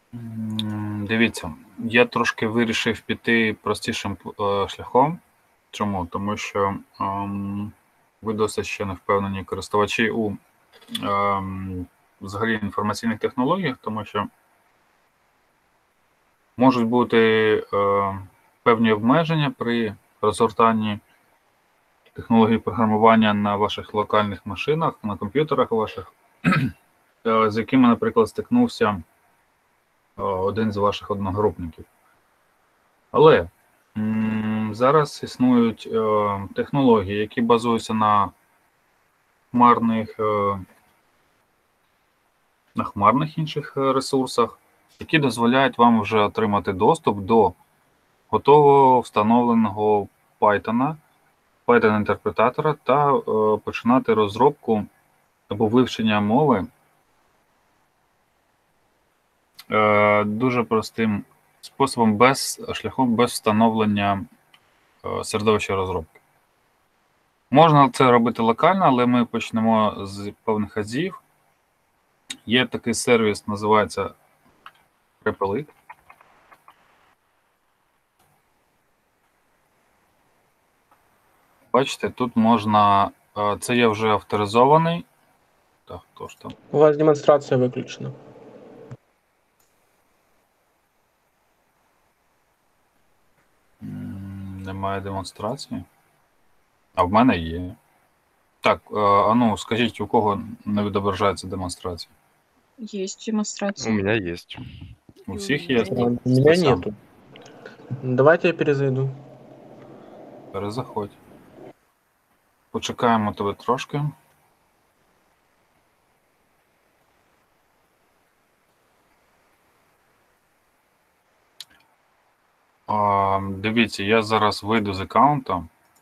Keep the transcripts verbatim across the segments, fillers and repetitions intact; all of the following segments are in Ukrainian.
М, Дивіться, я трошки вирішив піти простішим е, шляхом. Чому? Тому що ем, ви досить ще не впевнені користувачі у ем, взагалі інформаційних технологіях, тому що можуть бути е, певні обмеження при розгортанні технологій програмування на ваших локальних машинах, на комп'ютерах ваших, е, з якими, наприклад, стикнувся е, один з ваших одногрупників. Але м, зараз існують е, технології, які базуються на хмарних, е, на хмарних інших е, ресурсах, які дозволяють вам вже отримати доступ до готового встановленого Python, Python-інтерпретатора та е, починати розробку або вивчення мови е, дуже простим способом, без шляхом без встановлення е, середовища розробки. Можна це робити локально, але ми почнемо з певних азів. Є такий сервіс, називається Preplit. Бачите, тут можна. е, Це є вже авторизований. Так, хто ж там? У вас демонстрація виключена. М, Немає демонстрації. А в мене є. Так, е, а ну скажіть, у кого не відображається демонстрація? Есть У демонстрация. меня есть. У И у всіх меня є? есть. А, у меня Стасян, нету. Давайте я перезайду. перезаходь. Почекаємо тебе трошки. А, Дивіться, я зараз вийду з аккаунта.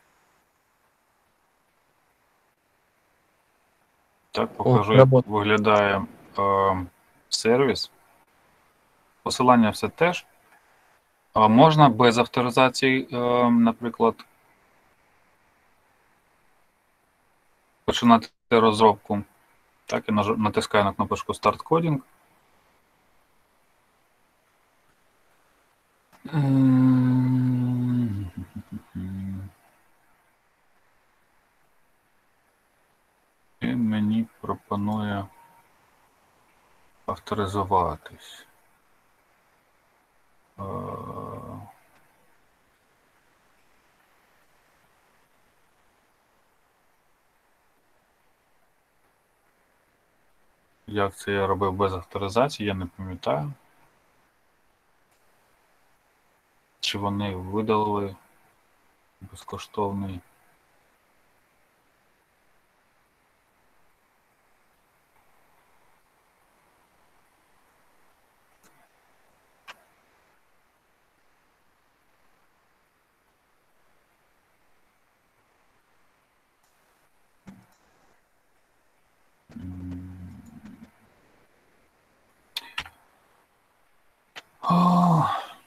Так, покажу, як работает. виглядає е, сервіс. Посилання все теж. А можна без авторизації, е, наприклад, починати розробку. Так, я наж- натискаю на кнопочку Start Coding. М, І мені пропонує авторизуватись. Е, Як це я робив без авторизації, я не пам'ятаю. Чи вони видалили безкоштовний. М. О.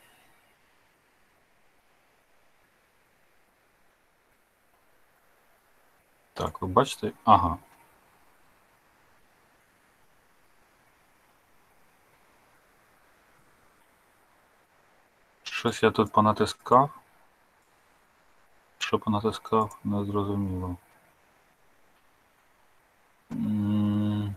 Так, ви бачите? Ага. Щось я тут понатискав. Що понатискав, не зрозуміло. М.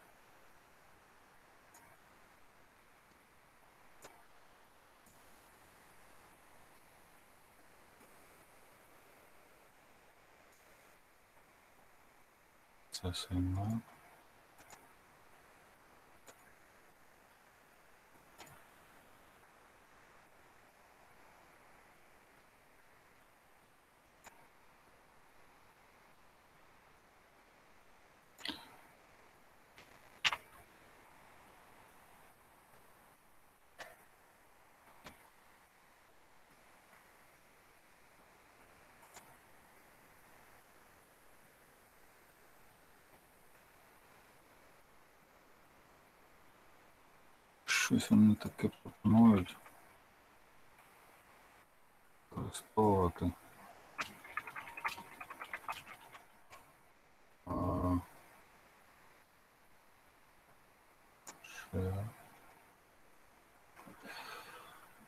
Це сильно. Щось вони таке пропонують використовувати. А, ще.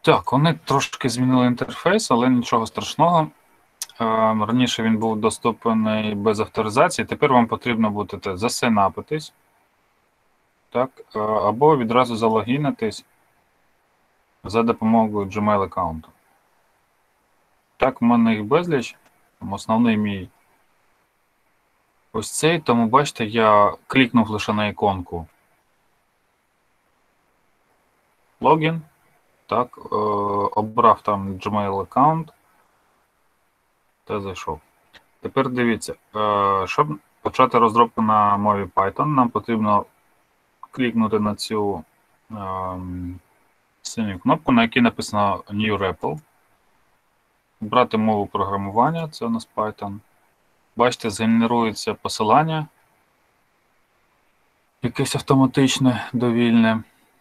Так, вони трошки змінили інтерфейс, але нічого страшного. Е, Раніше він був доступний без авторизації, тепер вам потрібно буде засинапитись, так, е, або відразу залогінитись за допомогою Gmail аккаунту. Так, в мене їх безліч, там основний мій ось цей, тому бачите, я клікнув лише на іконку логін, так, е, обрав там Gmail аккаунт та зайшов. Тепер дивіться, е, щоб почати розробку на мові Python, нам потрібно клікнути на цю е, синю кнопку, на якій написано New REPL. Брати мову програмування, це у нас Python. Бачите, згенерується посилання, якесь автоматичне, довільне.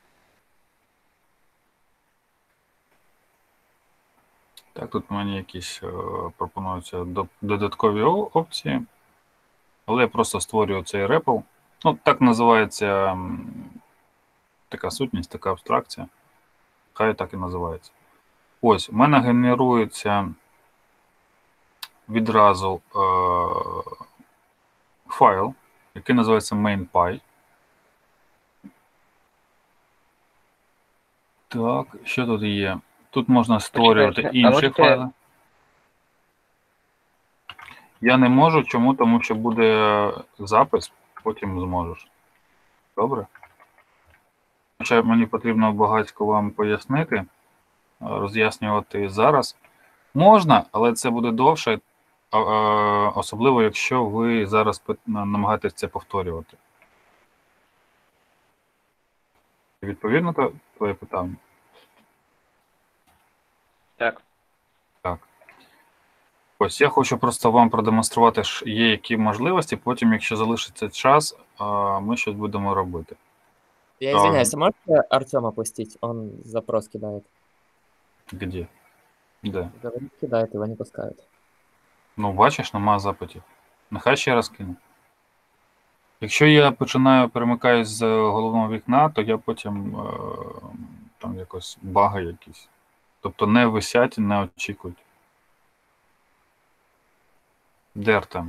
Так, тут мені якісь е, пропонуються до- додаткові о- опції, але я просто створюю цей REPL. Ну, так називається м, така сутність, така абстракція. Хай так і називається. Ось, у мене генерується відразу е, файл, який називається main.py. Так, що тут є? Тут можна створювати Почекайте, а інші можете- файли. Я не можу, чому? Тому що буде запис, потім зможеш. Добре? Хоча мені потрібно багатько вам пояснити, роз'яснювати зараз. Можна, але це буде довше, а- а, особливо, якщо ви зараз пит- намагаєтесь це повторювати. Відповідно на твоє питання? Так. Так. Ось я хочу просто вам продемонструвати, що є які можливості, потім, якщо залишиться час, а, ми щось будемо робити. Я Да. извиняюсь, а можете Артема пустить? Он запрос кидает. Де? Де? Говорит, кидает, его не пускают. Ну, бачиш, нема запитів. Нехай ще раз кину. Якщо я починаю перемикаюсь з головного вікна, то я потім е, там якось баги якісь. Тобто не висять і не очікують. Де Артем?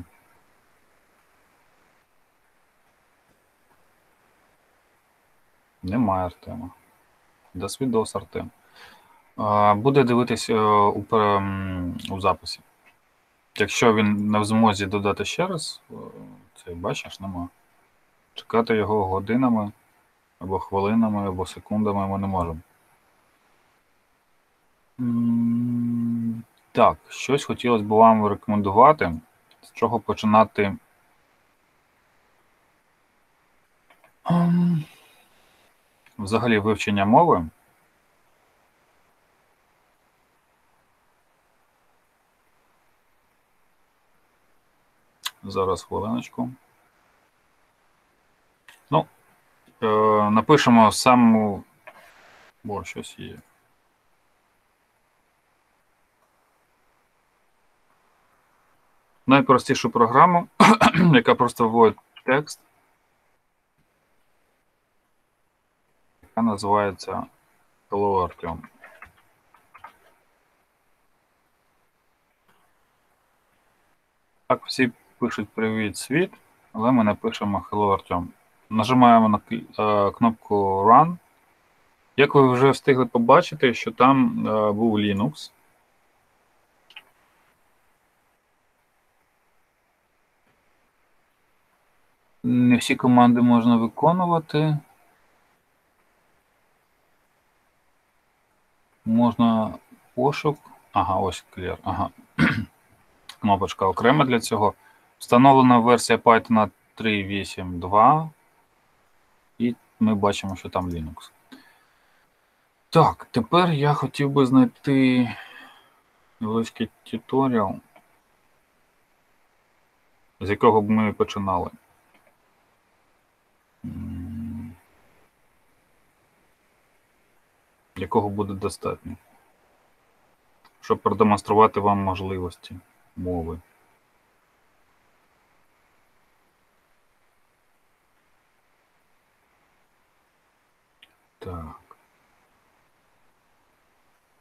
Немає Артема. До свідос, Артем. Е, Буде дивитись е, у, пер- м, у записі. Якщо він не в змозі додати ще раз, е, це бачиш, нема. Чекати його годинами, або хвилинами, або секундами ми не можемо. М, Так, щось хотілося б вам рекомендувати, з чого починати. Ем, Взагалі вивчення мови. Зараз хвилиночку. Ну, е, напишемо саму. О, щось є. Найпростішу програму, яка просто вводить текст, яка називається Hello Artyom. Так, всі пишуть привіт світ, але ми напишемо Hello Artyom. Нажимаємо на клі- е, кнопку Run. Як ви вже встигли побачити, що там е, був Linux. Не всі команди можна виконувати. Можна пошук. Ага, ось Clear. Ага. Кнопочка окрема для цього. Встановлена версія Python три точка вісім точка два. І ми бачимо, що там Linux. Так, тепер я хотів би знайти невеличкий туторіал, з якого б ми починали. М, Якого буде достатньо, щоб продемонструвати вам можливості мови. Так.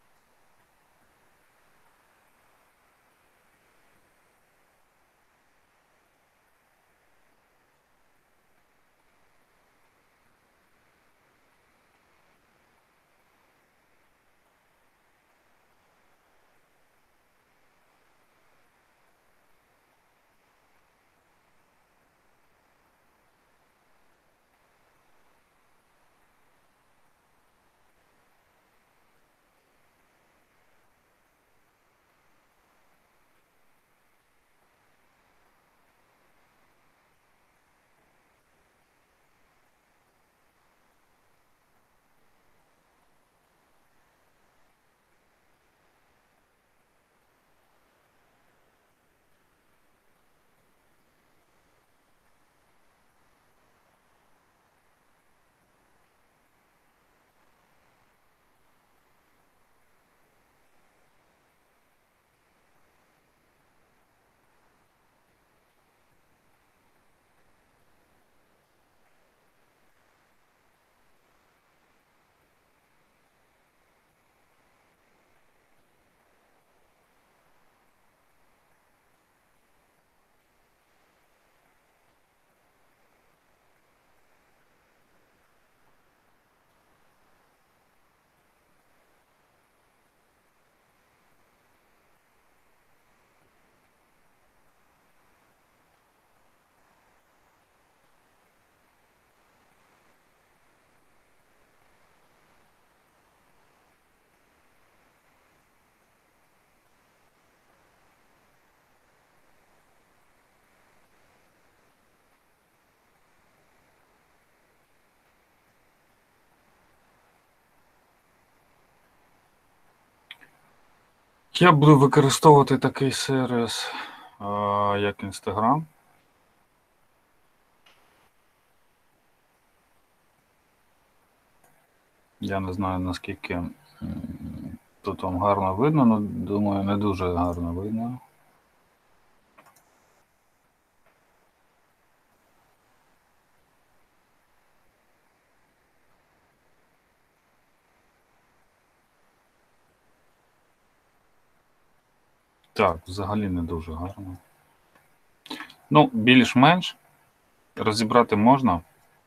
Я буду використовувати такий сервіс, е, як Instagram. Я не знаю, наскільки м, тут вам гарно видно, але думаю, не дуже гарно видно. Так, взагалі не дуже гарно. Ну, більш-менш розібрати можна.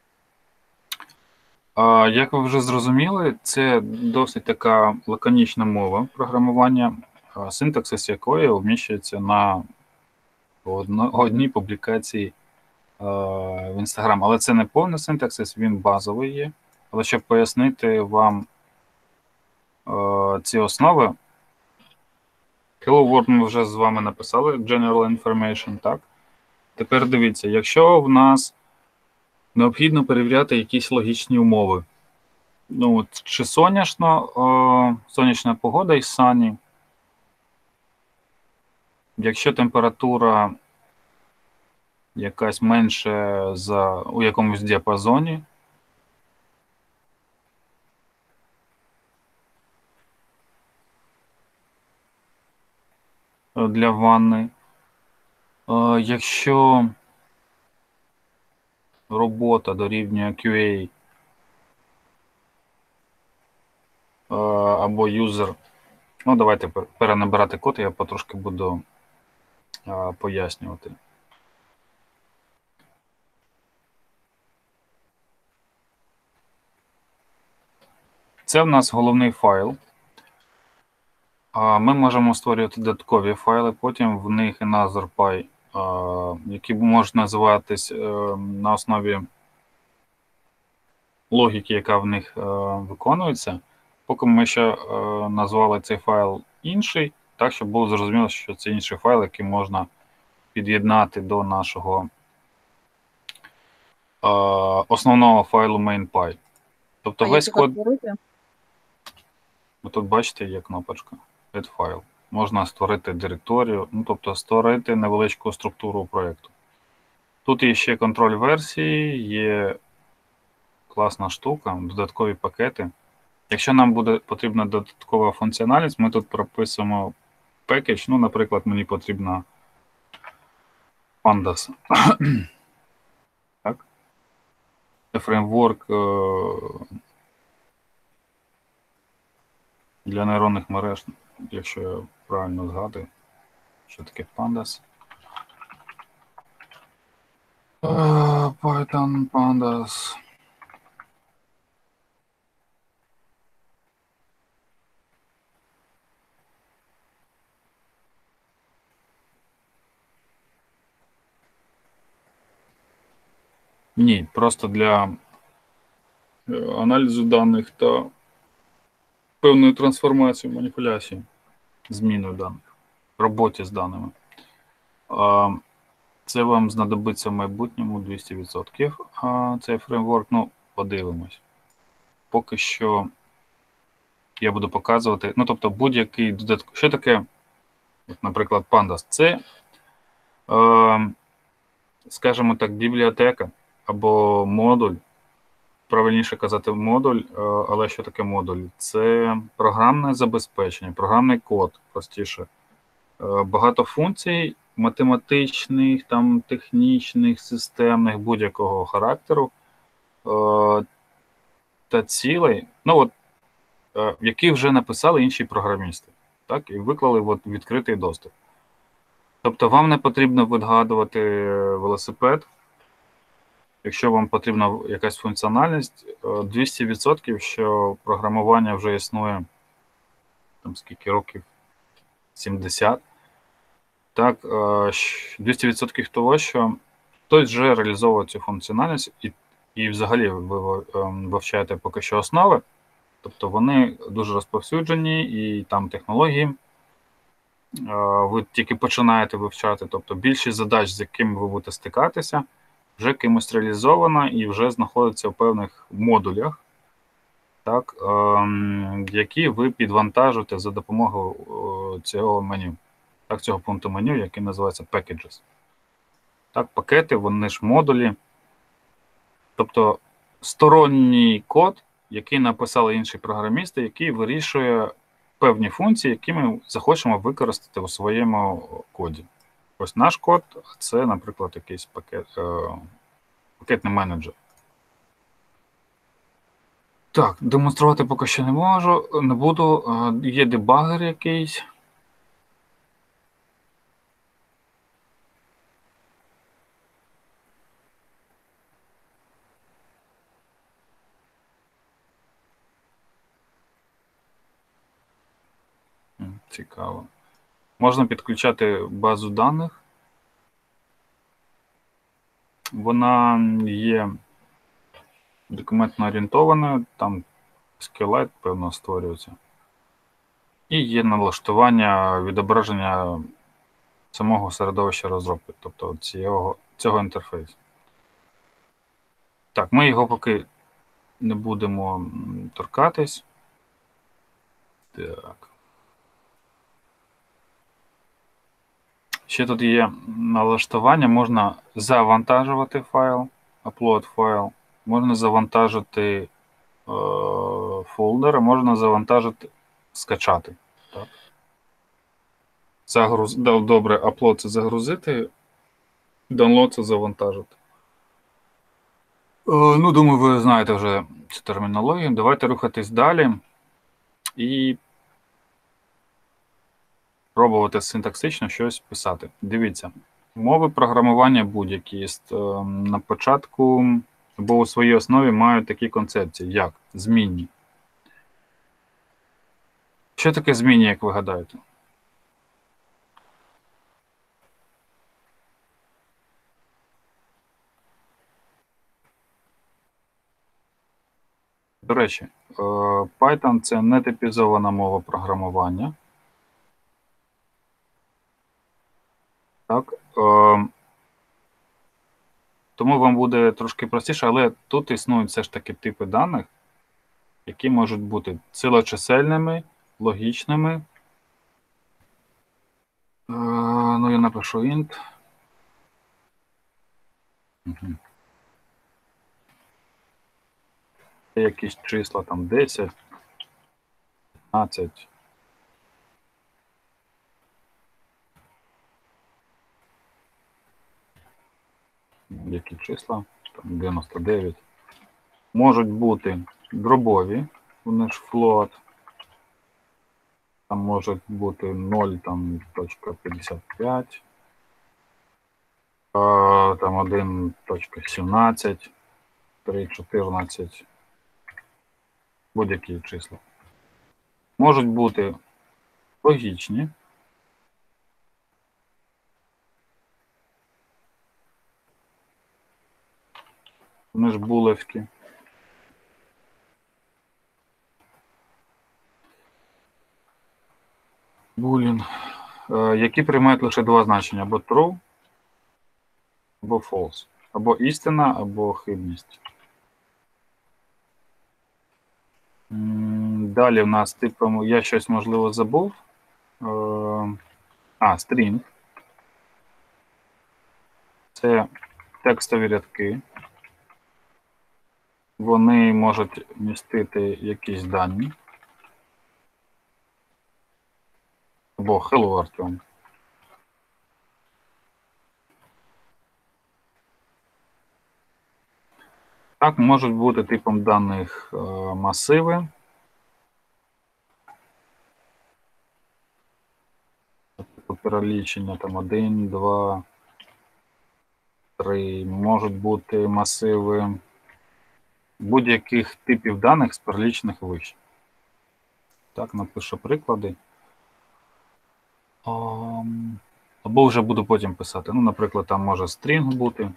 А, як ви вже зрозуміли, це досить така лаконічна мова програмування, а, синтаксис якої вміщується на одно- одній публікації а, в Instagram. Але це не повний синтаксис, він базовий є. Але щоб пояснити вам а, ці основи, Hello World ми вже з вами написали General Information, так? Тепер дивіться, якщо в нас необхідно перевіряти якісь логічні умови. Ну, от, чи сонячно, о, сонячна погода і сані. Якщо температура якась менше за, у якомусь діапазоні, е, для ванни. Е, Якщо робота дорівнює кю ей е, або юзер, ну давайте пер- перенабирати код, я потрошки буду е, пояснювати. Це в нас головний файл. А Ми можемо створювати додаткові файли, потім в них another.py, а, які можуть називатись е, на основі логіки, яка в них е, виконується. Поки ми ще е, назвали цей файл інший, так, щоб було зрозуміло, що це інший файл, який можна під'єднати до нашого е, основного файлу main.py. Тобто А весь як код, створити? ви тут бачите, є кнопочка Add File. Можна створити директорію, ну тобто створити невеличку структуру проєкту. Тут є ще контроль версії, є класна штука, додаткові пакети. Якщо нам буде потрібна додаткова функціональність, ми тут прописуємо package. Ну, наприклад, мені потрібна Pandas. Так. Це фреймворк е, для нейронних мереж, якщо я правильно згадую, що таке Pandas. Е, Python Pandas. Ні, просто для е, аналізу даних та певної трансформації, маніпуляції, зміною даних, роботі з даними. А, Це вам знадобиться в майбутньому двісті відсотків. А цей фреймворк, ну, подивимось. Поки що я буду показувати, ну, тобто будь-який додаток. Що таке, от, наприклад, Pandas? Це, е, скажімо так, бібліотека або модуль. Правильніше казати модуль, е, але що таке модуль? Це програмне забезпечення, програмний код, простіше. Е, Багато функцій математичних, там, технічних, системних, будь-якого характеру е, та цілей, ну, от, е, які вже написали інші програмісти, так, і виклали от, відкритий доступ. Тобто вам не потрібно вигадувати велосипед. Якщо вам потрібна якась функціональність, е, двісті відсотків, що програмування вже існує там скільки років, сімдесят. Так, е, щ- двісті відсотків того, що хтось вже реалізовує цю функціональність, і, і взагалі ви ви, ем, вивчаєте поки що основи, тобто вони дуже розповсюджені, і там технології е, ви тільки починаєте вивчати, тобто більшість задач, з якими ви будете стикатися, вже кимось реалізована і вже знаходиться в певних модулях. так, ем, які ви підвантажуєте за допомогою е, цього меню, так, цього пункту меню, який називається Packages. Так, пакети, вони ж модулі, тобто сторонній код, який написали інші програмісти, який вирішує певні функції, які ми захочемо використати у своєму коді. Ось наш код – це, наприклад, якийсь пакет, е, пакетний менеджер. Так, демонструвати поки що не можу, не буду. Е, Є дебагер якийсь. М, Цікаво. Можна підключати базу даних. Вона є документно орієнтованою, там скелет, певно, створюється. І є налаштування відображення самого середовища розробки, тобто цього, цього інтерфейсу. Так, ми його поки не будемо м, торкатись. Так. Ще тут є налаштування, можна завантажувати файл, upload файл, можна завантажити е, фолдер, можна завантажити, скачати. Так. Загруз... Добре, upload це загрузити, download це завантажити. Е, ну, думаю, ви знаєте вже цю термінологію. Давайте рухатись далі і пробувати синтаксично щось писати. Дивіться, мови програмування будь-які на початку або у своїй основі мають такі концепції, як змінні. Що таке змінні, як ви гадаєте? До речі, Python – це не типізована мова програмування. Так. Тому вам буде трошки простіше, але тут існують все ж таки типи даних, які можуть бути цілочисельними, логічними. Е, ну, я напишу int. Угу. Якісь числа, там десять, п'ятнадцять. Які числа? Там дев'яносто дев'ять. Можуть бути дробові, вони ж float. Там може бути нуль, там, точка п'ятдесят п'ять. А, там один точка сімнадцять, три, чотирнадцять. Будь-які числа. Можуть бути логічні. Вони ж булевські. Boolean, які приймають лише два значення, або true, або false, або істина, або хибність. Далі в нас типом, я щось, можливо, забув. А, string. Це текстові рядки. Вони можуть містити якісь дані. Або hello, Артем. Так, можуть бути типом даних масиви. Перелічення там один, два, три. Можуть бути масиви будь-яких типів даних з перелічених вище. Так, напишу приклади. Або вже буду потім писати. Ну, наприклад, там може string бути.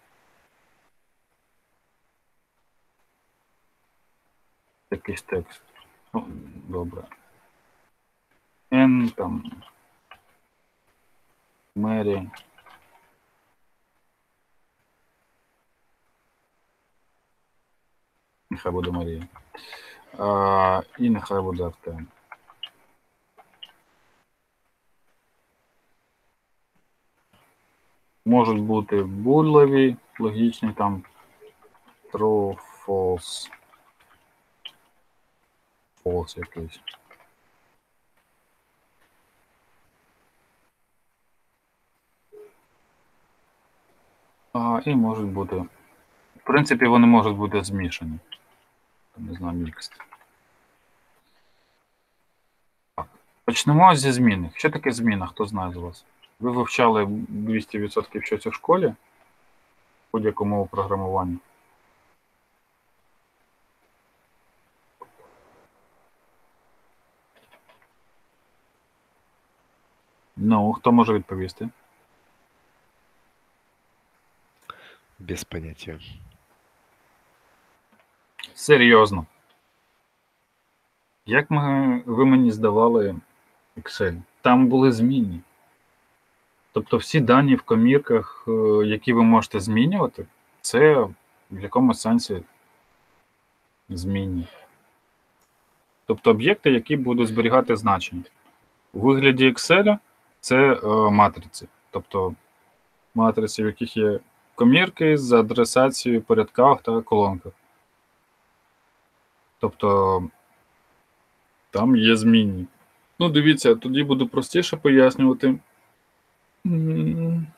Якийсь текст. Ну, добре. N, там, Mary. Нехай буде Марія. А, і нехай буде Артем. Можуть бути булеві, логічні, там true, false, false якийсь. А, і можуть бути, в принципі, вони можуть бути змішані. Не знаю, мікс. Так. Почнемо зі зміни. Що таке зміна? Хто знає з вас? Ви вивчали двісті відсотків щось у школі? Будь-яку мову програмування? Ну, хто може відповісти? Без понятия. Серйозно. Як ми, ви мені здавали Excel? Там були змінні. Тобто всі дані в комірках, е, які ви можете змінювати, це в якомусь сенсі змінні. Тобто об'єкти, які будуть зберігати значення. У вигляді Excel це е, матриці. Тобто матриці, в яких є комірки з адресацією по рядках та колонках. Тобто там є змінні. Ну, дивіться, тоді буду простіше пояснювати. М.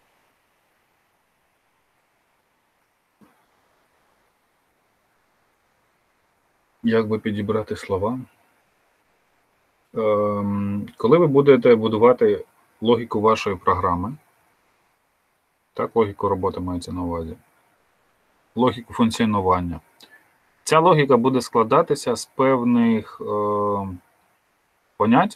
Як би підібрати слова? Ем, коли ви будете будувати логіку вашої програми, так, логіку роботи мається на увазі, логіку функціонування, ця логіка буде складатися з певних е, понять,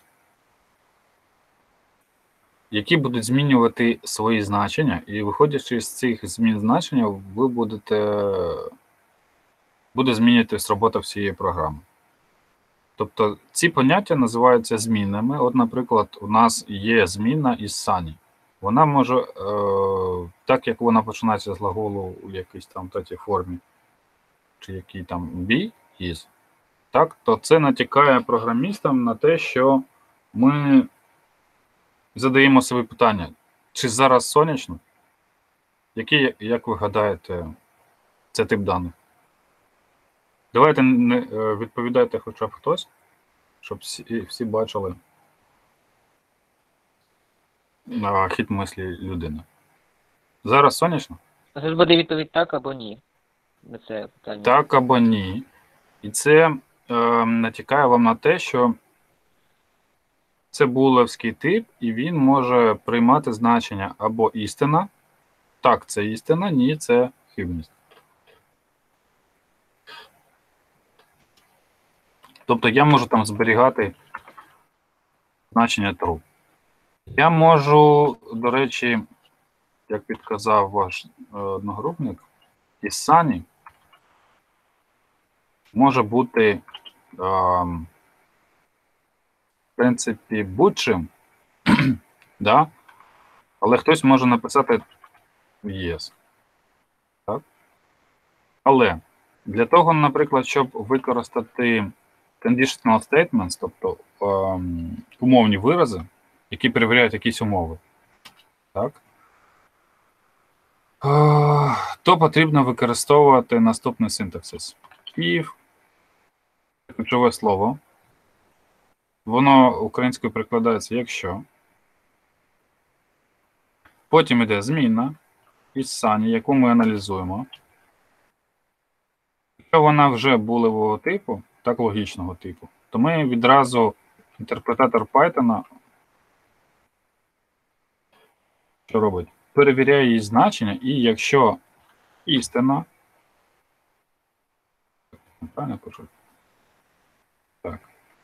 які будуть змінювати свої значення, і виходячи з цих змін значення, ви будете буде змінюватись робота всієї програми. Тобто ці поняття називаються змінними. От, наприклад, у нас є зміна із сані. Вона може, е, так як вона починається з глаголу у якійсь там третій формі, чи який там be, is, так, то це натякає програмістам на те, що ми задаємо собі питання, чи зараз сонячно? Який, як ви гадаєте, це тип даних? Давайте не відповідайте хоча б хтось, щоб всі, всі бачили а, хід мислі людини. Зараз сонячно? Тут буде відповідь так або ні. На це питання. Так або ні. І це е, натякає вам на те, що це булевський тип, і він може приймати значення або істина. Так, це істина, ні, це хибність. Тобто я можу там зберігати значення true. Я можу, до речі, як підказав ваш е, одногрупник, із сані може бути, е, в принципі, будь-чим, да? Але хтось може написати yes. Так? Але для того, наприклад, щоб використати conditional statements, тобто ем, умовні вирази, які перевіряють якісь умови, так? Е, то потрібно використовувати наступний синтаксис. If, ключове слово, воно українською перекладається якщо. Потім йде зміна із сані, яку ми аналізуємо. Якщо вона вже булевого типу, так логічного типу, то ми відразу інтерпретатор Python, що робить? Перевіряє її значення, і якщо істина, правильно пишу? Так.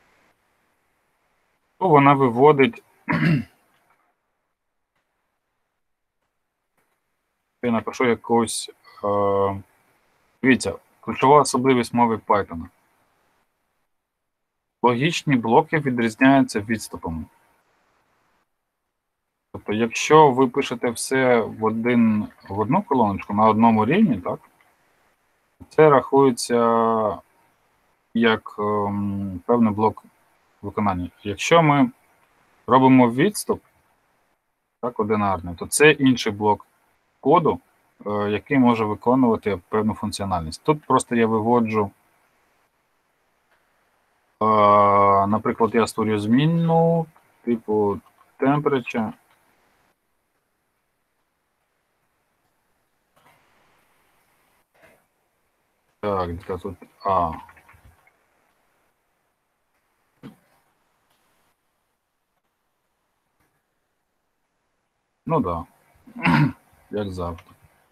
То вона виводить, я напишу якусь, е, дивіться, ключова особливість мови Python. Логічні блоки відрізняються відступами. Тобто, якщо ви пишете все в, один, в одну колоночку на одному рівні, так, це рахується як ем, певний блок виконання. Якщо ми робимо відступ, так, одинарний, то це інший блок коду, е, який може виконувати певну функціональність. Тут просто я виводжу, е, наприклад, я створюю змінну типу temperature. Так, де тут А. Ну да, як завжди.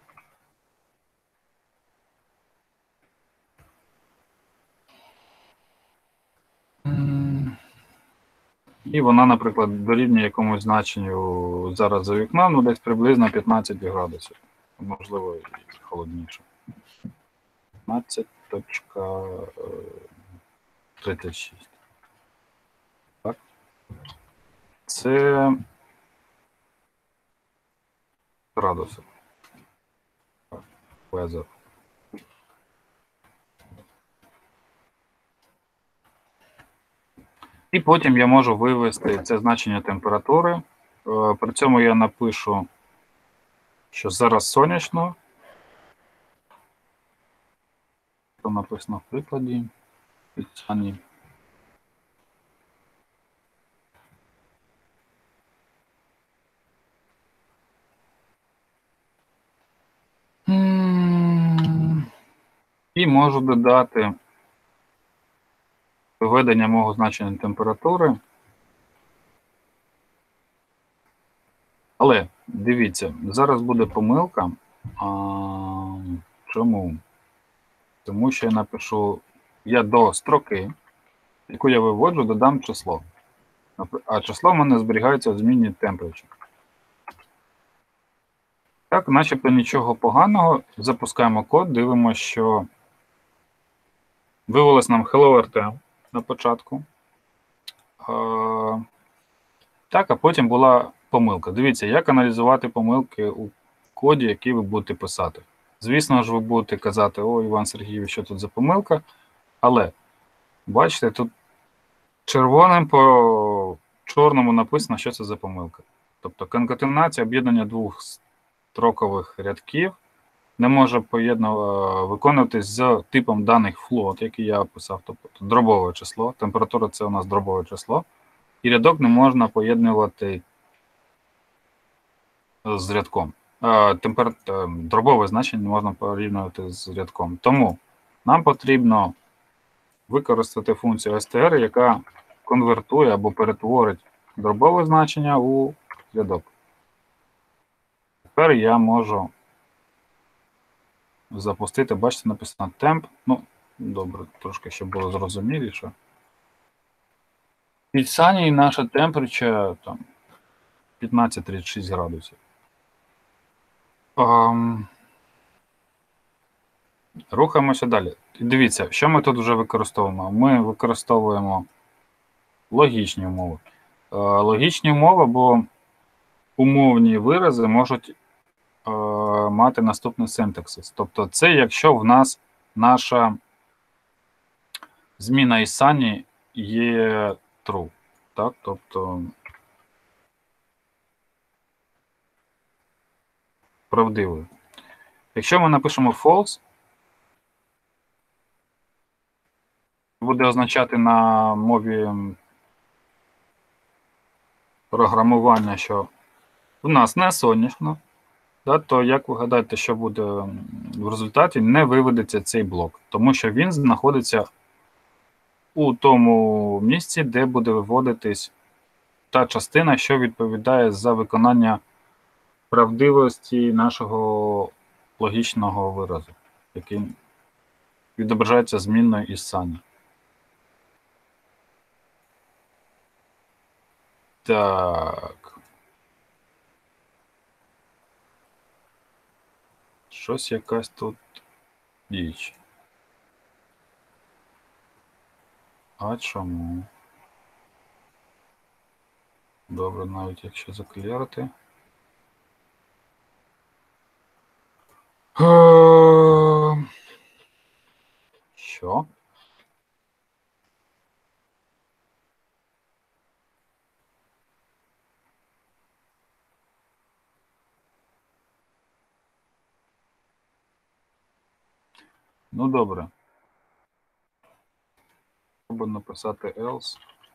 М. І вона, наприклад, дорівнює якомусь значенню зараз за вікном, ну десь приблизно п'ятнадцять градусів. Можливо, і холодніше. п'ятнадцять тридцять шість. Так. Це градуси. Weather. І потім я можу вивести це значення температури. Е, При цьому я напишу, що зараз сонячно. Це написано в прикладі. Підстані. М. І можу додати виведення мого значення температури. Але дивіться, зараз буде помилка. А, чому? Тому що я напишу, я до строки, яку я виводжу, додам число. А число в мене зберігається в змінній temperature. Так, начебто нічого поганого. Запускаємо код, дивимося, що вивелось нам hello.rt на початку. А, так, а потім була помилка. Дивіться, як аналізувати помилки у коді, який ви будете писати. Звісно ж, ви будете казати, о, Іван Сергійович, що тут за помилка, але, бачите, тут червоним по чорному написано, що це за помилка. Тобто конкатенація об'єднання двох строкових рядків не може поєднано виконуватись з типом даних float, який я описав, тобто дробове число. Температура – це у нас дробове число. І рядок не можна поєднувати з рядком. Темпер... Дробове значення не можна порівнювати з рядком. Тому нам потрібно використати функцію str, яка конвертує або перетворить дробове значення у рядок. Тепер я можу запустити, бачите, написано temp. Ну, добре, трошки щоб було зрозуміліше. Під сані наша temperature там п'ятнадцять тридцять шість градусів. Um, рухаємося далі. І дивіться, що ми тут вже використовуємо. Ми використовуємо логічні умови. Uh, логічні умови, бо умовні вирази можуть uh, мати наступний синтаксис. Тобто це якщо в нас наша зміна із сані є true. Так? Тобто правдивою. Якщо ми напишемо false, буде означати на мові програмування, що в нас не сонячно, да, то як ви гадаєте, що буде в результаті, не виведеться цей блок, тому що він знаходиться у тому місці, де буде виводитись та частина, що відповідає за виконання правдивості нашого логічного виразу, який відображається змінною із сані. Так. Щось якась тут діч. А чому? Добре, навіть якщо заклірити. Що? Ну добре. Треба написати else.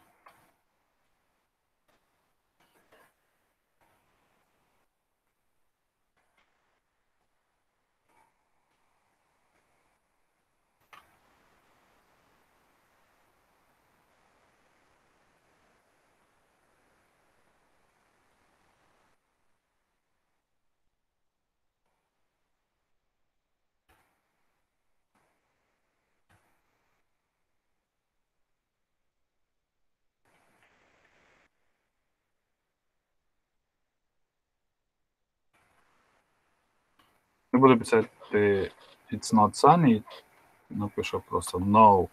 Не буду писати it's not sunny. Напишу просто no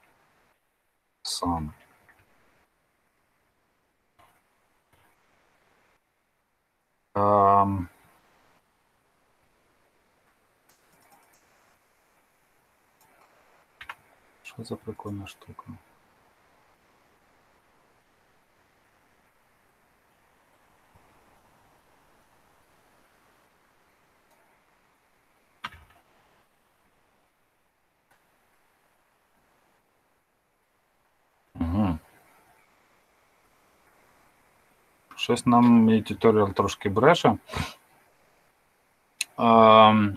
sun. Um, що за прикольна штука? Угу. Щось нам мій туторіал трошки бреше. Um,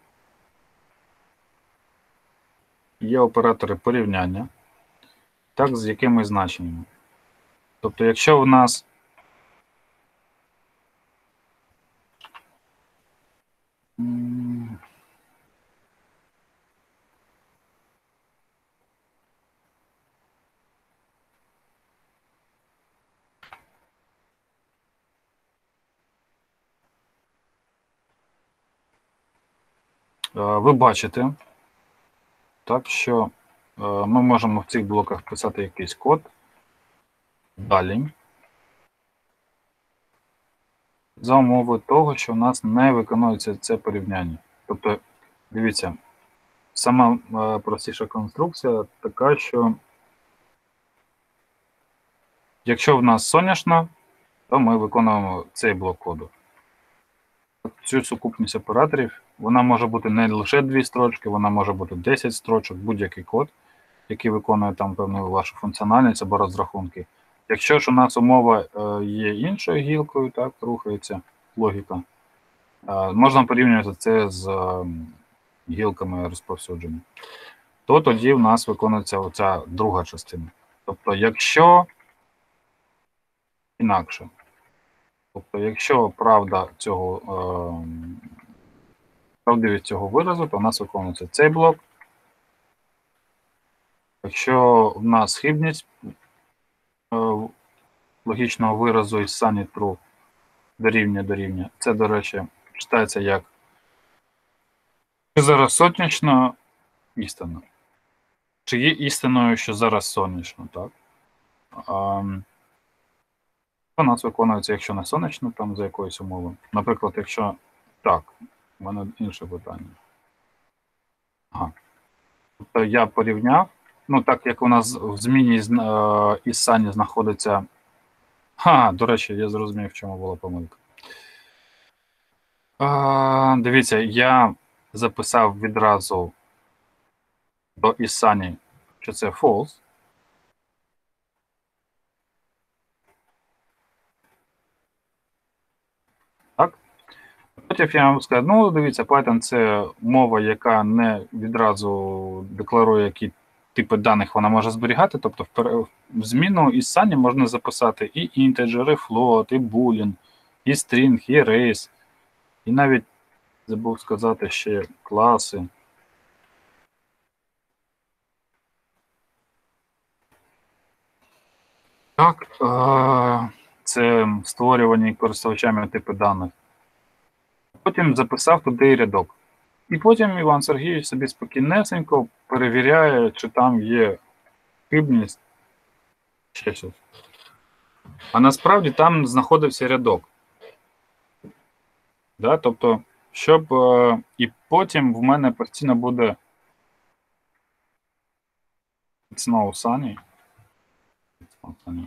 є оператори порівняння, так, з якими значеннями. Тобто, якщо в нас м, е, ви бачите, так, що е, ми можемо в цих блоках писати якийсь код. Далі. За умови того, що в нас не виконується це порівняння. Тобто, дивіться, сама е, простіша конструкція така, що якщо в нас сонячно, то ми виконуємо цей блок коду. Цю сукупність операторів, вона може бути не лише дві строчки, вона може бути десять строчок, будь-який код, який виконує там певну вашу функціональність або розрахунки. Якщо ж у нас умова е, є іншою гілкою, так, рухається логіка, е, можна порівнювати це з е, гілками розповсюдження, то тоді в нас виконується оця друга частина. Тобто, якщо інакше, тобто, якщо правда цього, е, правдивість цього виразу, то в нас виконується цей блок. Якщо в нас хибність е, логічного виразу із sunny true дорівнює дорівнює, це, до речі, читається як чи зараз сонячно істина. Чи є істиною, що зараз сонячно, так? А, у нас виконується, якщо не сонячно, там за якоюсь умовою. Наприклад, якщо так, у мене інше питання. Ага. Тобто я порівняв, ну так як у нас в зміні із sunny знаходиться. Ха, до речі, я зрозумів, в чому була помилка. А, дивіться, я записав відразу до ісані, що це false. Так? Потім я вам скажу, ну, дивіться, Python – це мова, яка не відразу декларує, які типи даних вона може зберігати. Тобто в зміну із Sunny можна записати і інтеджер, і float, і boolean, і string, і arrays, і навіть, забув сказати, ще класи. Так, це створювані користувачами типи даних. Потім записав туди рядок. І потім Іван Сергійович собі спокійнесенько перевіряє, чи там є хибність. Ще щось. А насправді там знаходився рядок. Да? Тобто, щоб. Е, і потім в мене постійно буде It's no sunny. It's no sunny.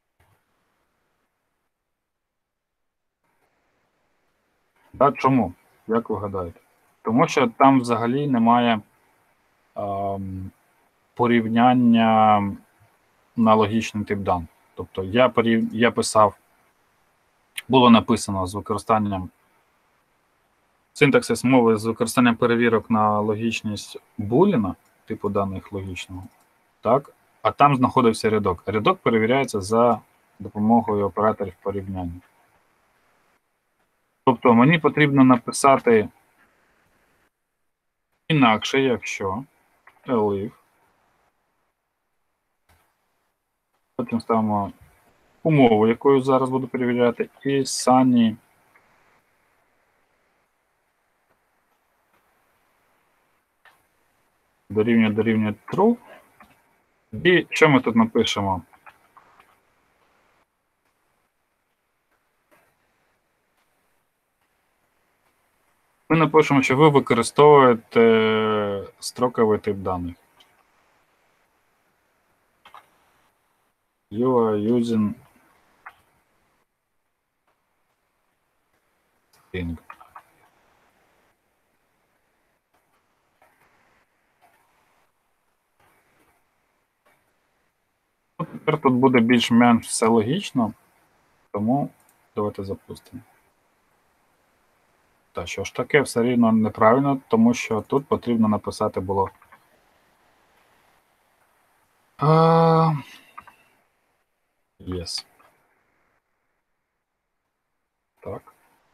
Да, чому? Як ви гадаєте? Тому що там взагалі немає ем, порівняння на логічний тип даних. Тобто я порів... я писав, було написано з використанням синтаксис мови з використанням перевірок на логічність буліна, типу даних логічного, так? А там знаходився рядок. Рядок перевіряється за допомогою операторів порівняння. Тобто мені потрібно написати інакше, якщо elif, потім ставимо умову, якою зараз буду перевіряти, і sunny дорівнює дорівнює true. І що ми тут напишемо? Ми напишемо, що ви використовуєте строковий тип даних. You are using string. Тепер тут буде більш-менш все логічно, тому давайте запустимо. Та що ж таке, все рівно неправильно, тому що тут потрібно написати було. А... Yes. Так.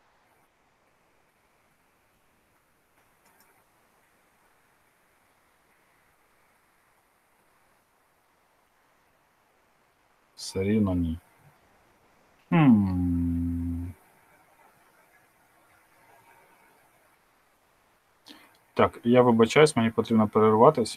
Все рівно ні. Хм. Так, я вибачаюсь, мені потрібно перерватися.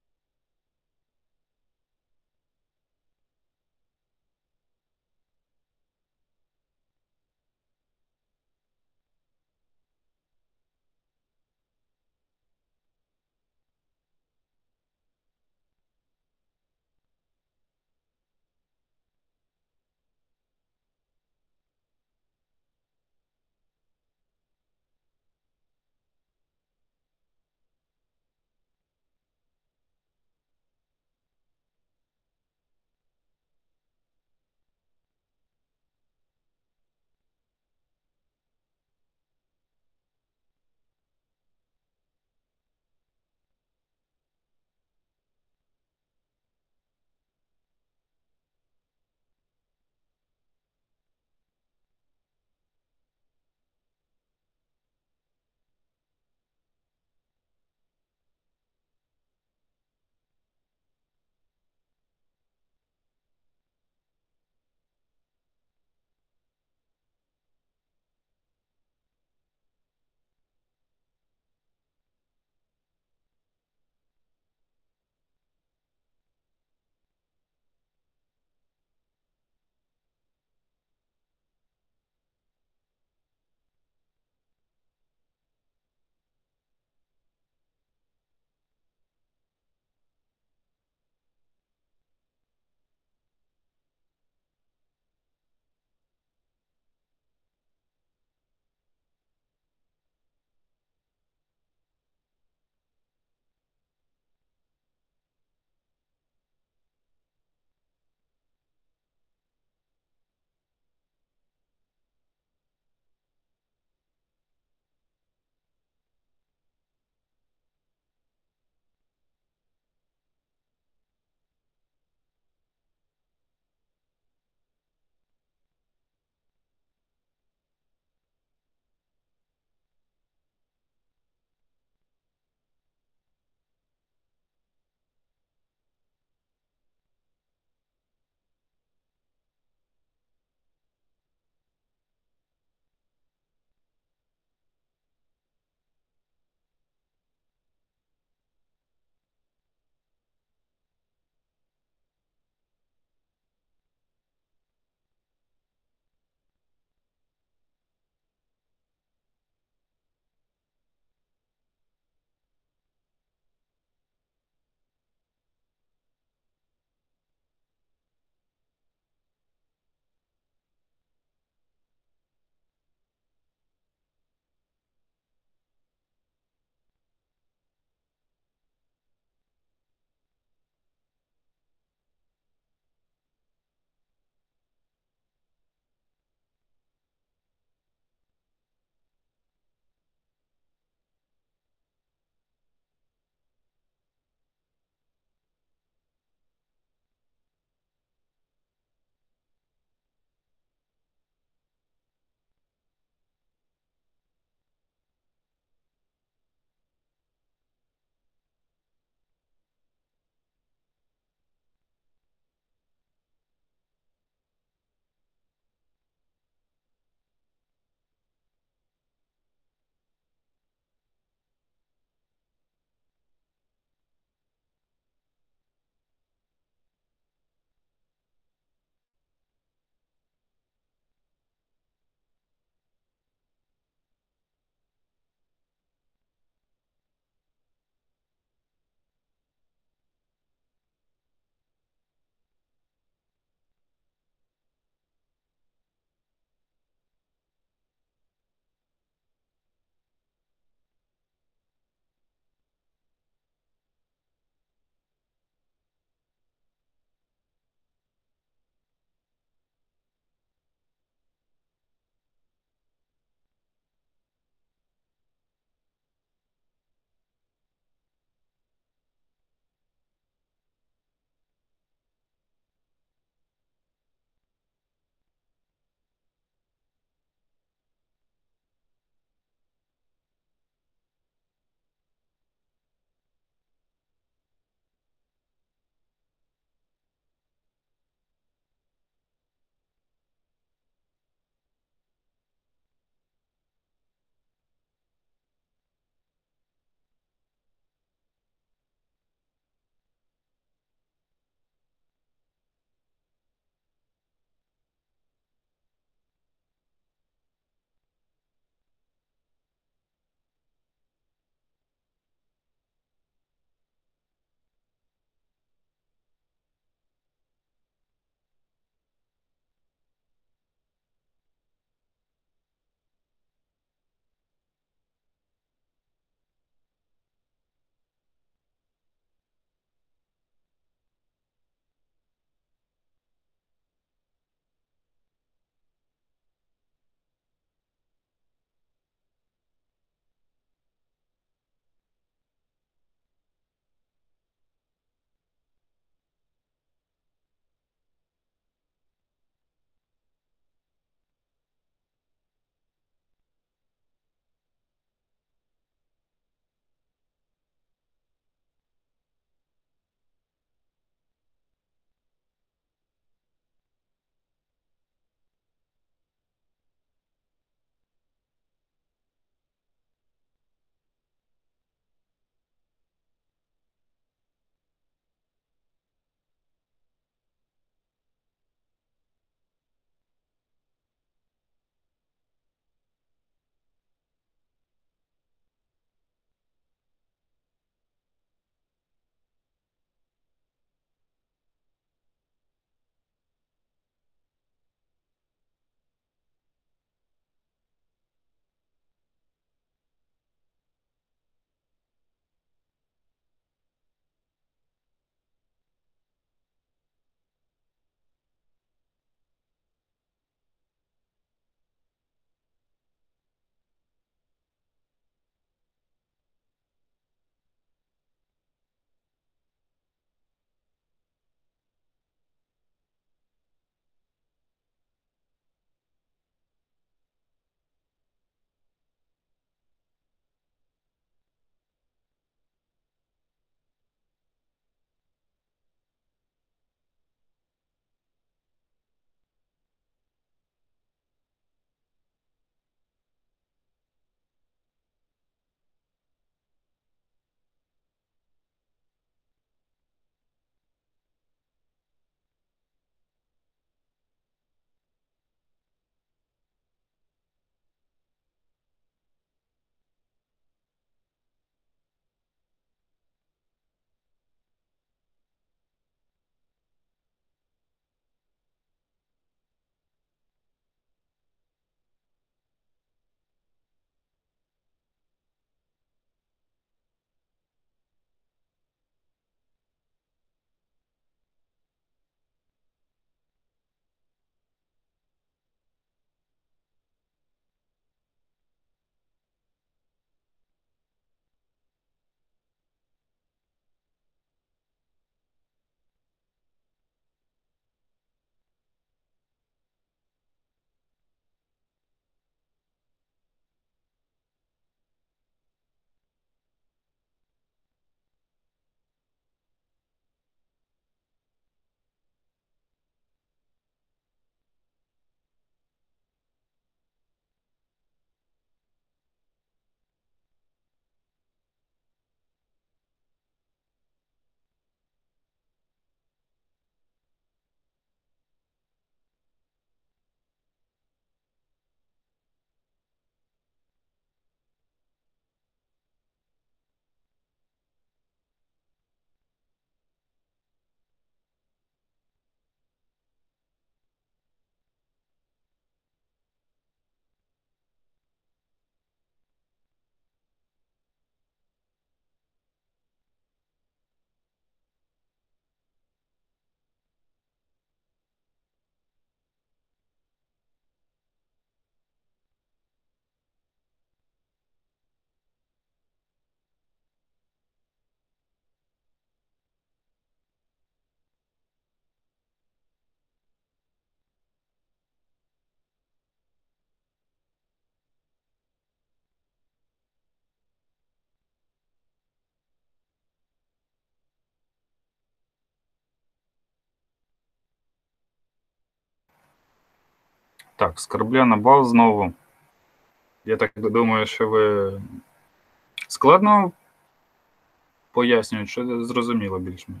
Так, з корабля на бал знову. Я так думаю, що ви складно пояснюють, що зрозуміло більш-менш.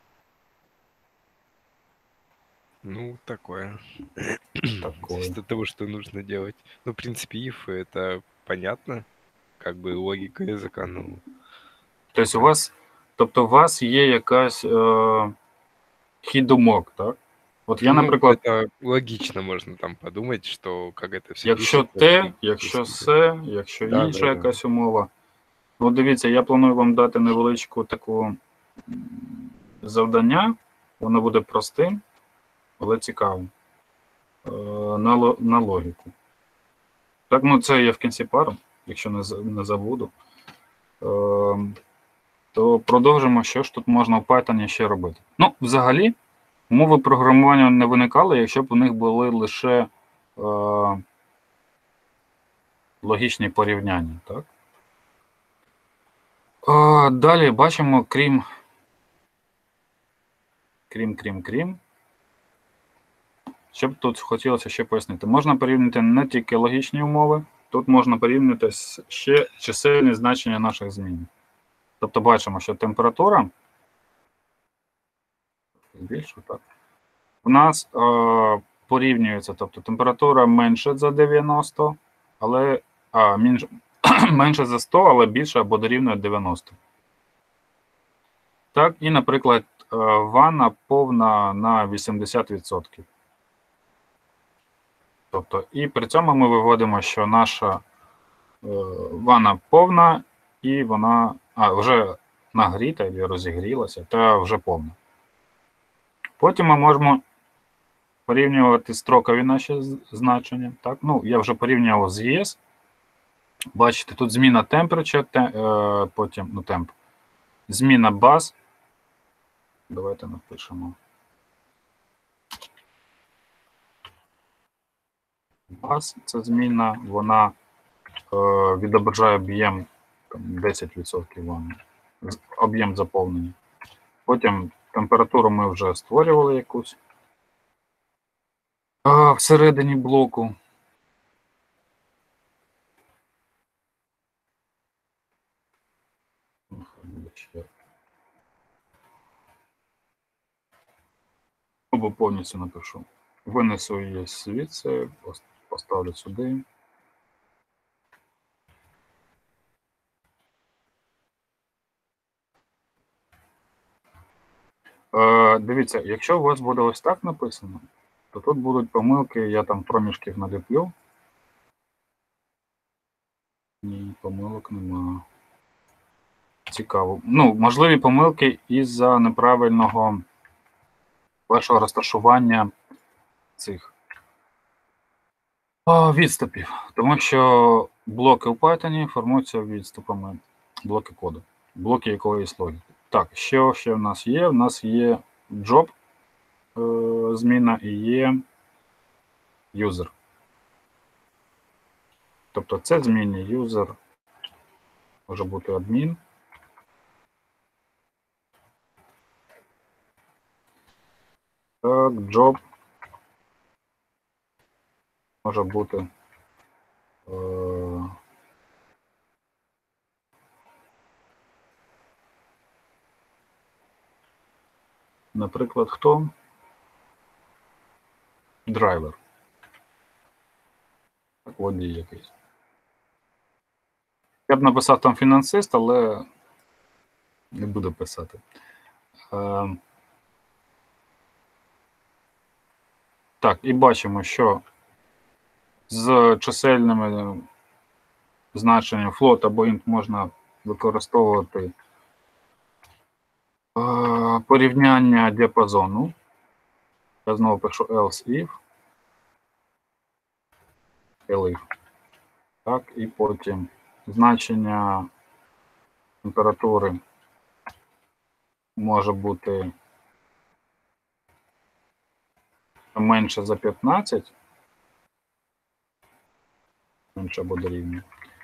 Ну, такое. Такое. Зависит от того, что нужно делать. Ну, в принципе, if это понятно, как бы логика языка, ну, Тобто у вас, тобто у вас є якась е, хід думок, так? От я, ну, наприклад, это логично можно там подумать, что как это все якщо те, якщо се, якщо Да, інша да, да. якась умова. Ну, дивіться, я планую вам дати невеличку таку м, завдання. Воно буде простим, але цікавим. Е, на, ло- на логіку. Так, ну це є в кінці пару, якщо не, за- не забуду. Е, то продовжимо, що ж тут можна в Python ще робити. Ну, взагалі, мови програмування не виникали, якщо б у них були лише е, логічні порівняння. Так? Е, далі бачимо, крім, крім, крім, крім. Що б тут хотілося ще пояснити? Можна порівняти не тільки логічні умови, тут можна порівняти с- ще чисельні значення наших змін. Тобто бачимо, що температура збільшу, так. У нас е, порівнюється, тобто температура менше за дев'яносто, але а, менше, менше за сто, але більше або дорівнює дев'яносто. Так, і, наприклад, е, ванна повна на вісімдесят відсотків. Тобто, і при цьому ми виводимо, що наша е, ванна повна, і вона а, вже нагріта або розігрілася, та вже повна. Потім ми можемо порівнювати строкові наші з- значення. Так? Ну, я вже порівнював з ЄС. Бачите, тут зміна temperature, те, е, потім ну, темп. Зміна баз. Давайте напишемо. Баз це зміна, вона е, відображає об'єм там, десять відсотків ванни. З- Об'єм заповнення. Потім температуру ми вже створювали якусь. Е, всередині блоку. Або повністю напишу. Винесу її звідси, пос- поставлю сюди. Е, дивіться, якщо у вас буде ось так написано, то тут будуть помилки, я там проміжків наліплю. Ні, помилок нема. Цікаво. Ну, можливі помилки із-за неправильного вашого розташування цих а, відступів. Тому що блоки у Python формуються відступами, блоки коду, блоки якоїсь логіки. Так, що ще в нас є? У нас є job е, зміна і є user. Тобто це змінні user, може бути адмін. Так, job може бути е, наприклад, хто? Драйвер. Так, водій якийсь. Я б написав там фінансист, але не буду писати. Е, так, і бачимо, що з чисельними значенням float або int можна використовувати е, порівняння діапазону. Я знову пишу else if, elif. Так, і потім значення температури може бути менше за п'ятнадцять, менше або дорівнює,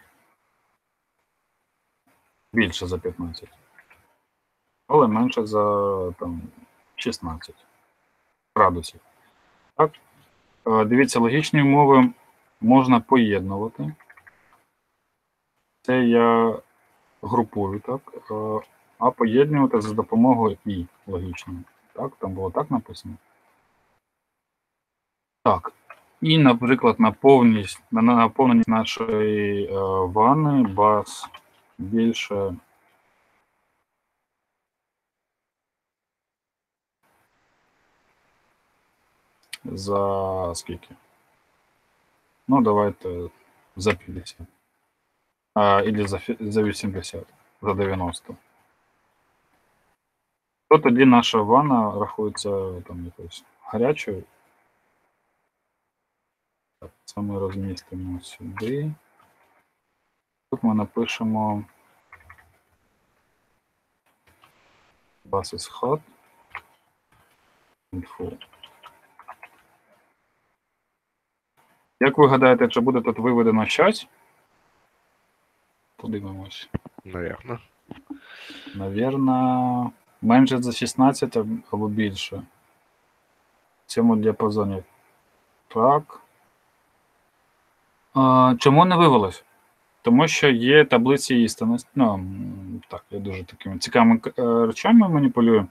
більше за п'ятнадцять, але менше за там, шістнадцять градусів. Так? Е, Дивіться, логічні умови можна поєднувати. Це я групую, так? Е, А поєднувати за допомогою і логічної. Так, там було так написано. Так. І, наприклад, наповненість, на наповненість нашої е, ванни бас більше за скільки? Ну, давайте за п'ятдесят. А, или за, фі- за вісімдесят, за дев'яносто. То тоді наша ванна рахується там якоюсь гарячою. Так, це ми розмістимо сюди. Тут ми напишемо bus is hot. Info. Як ви гадаєте, чи буде тут виведено щось? Подивимось. Наверное. Навірно, менше за шістнадцять або більше. В цьому діапазоні. Так. А, чому не вивелось? Тому що є таблиці істинності. Ну, м, так, я дуже такими цікавими е, речами маніпулюю.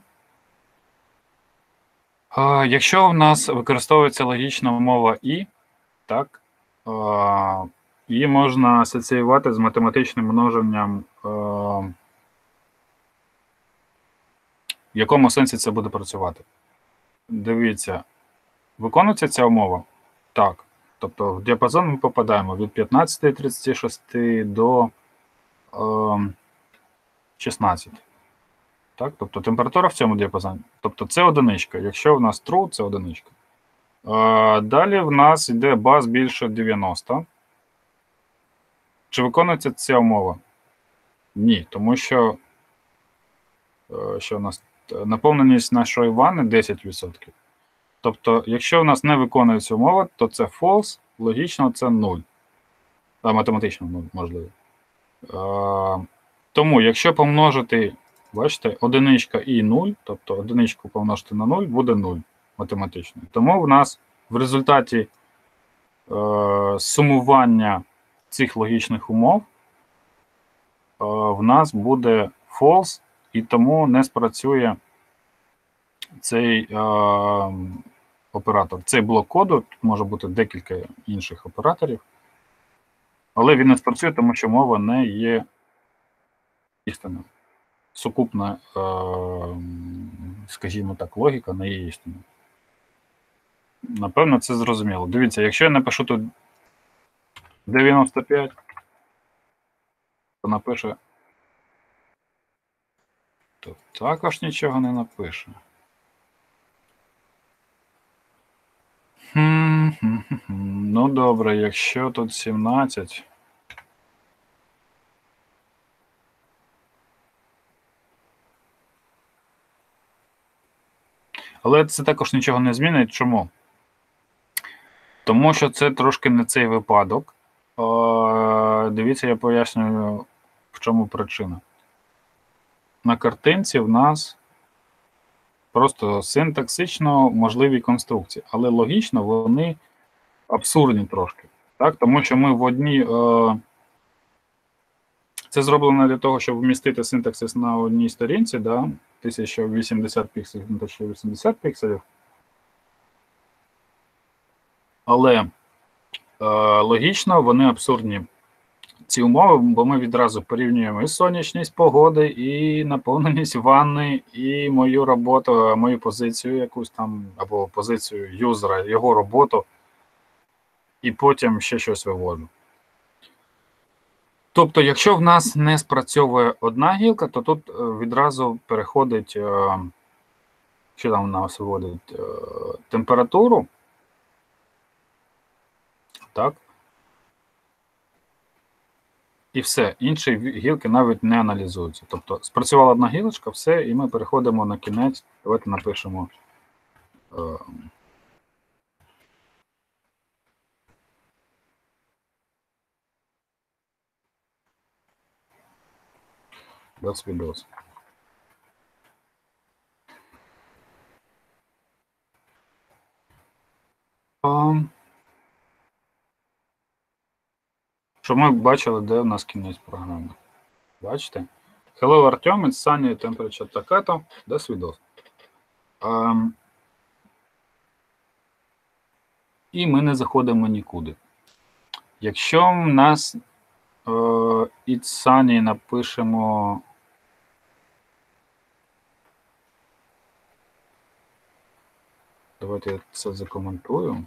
А, якщо в нас використовується логічна умова і, так, а, її можна асоціювати з математичним множенням. А, в якому сенсі це буде працювати? Дивіться, виконується ця умова? Так. Тобто в діапазон ми попадаємо від п'ятнадцяти тридцяти шести до е, шістнадцяти. Так? Тобто температура в цьому діапазоні. Тобто це одиничка. Якщо в нас true, це одиничка. Е, далі в нас йде бас більше дев'яносто. Чи виконується ця умова? Ні, тому що, е, що у нас наповненість нашої ванни десять відсотків. Тобто, якщо в нас не виконується умова, то це false, логічно це нуль. А математично нуль, можливо. А, тому, якщо помножити, бачите, одиничка і нуль, тобто одиничку помножити на нуль, буде нуль математично. Тому в нас в результаті е, сумування цих логічних умов е, в нас буде false, і тому не спрацює цей е, оператор. Цей блок коду, тут може бути декілька інших операторів, але він не спрацює, тому що мова не є істинною. Сукупна, е, скажімо так, логіка не є істинною. Напевно, це зрозуміло. Дивіться, якщо я напишу тут дев'яносто п'ять, то напише, то також нічого не напише. Хм-хм-хм. Ну добре, якщо тут сімнадцять. Але це також нічого не змінить. Чому? Тому що це трошки не цей випадок. О, дивіться, я пояснюю, в чому причина. На картинці в нас просто синтаксично можливі конструкції, але логічно вони абсурдні трошки. Так? Тому що ми в одній. Е, це зроблено для того, щоб вмістити синтаксис на одній сторінці, да? тисяча вісімдесят пікселів на тисяча вісімдесят пікселів. Але е, логічно вони абсурдні, ці умови, бо ми відразу порівнюємо і сонячність погоди, і наповненість ванни, і мою роботу, мою позицію якусь там, або позицію юзера, його роботу, і потім ще щось виводжу. Тобто, якщо в нас не спрацьовує одна гілка, то тут відразу переходить, що там в нас виводить, температуру, так, і все, інші гілки навіть не аналізуються. Тобто спрацювала одна гілочка, все, і ми переходимо на кінець. Давайте напишемо. Е, That's Windows. А, Щоб ми бачили, де у нас кінець програми. Бачите? Hello, Артем, it's sunny, temperature така-то. До свідос. А, і ми не заходимо нікуди. Якщо в нас е, it's sunny напишемо давайте я це закоментую.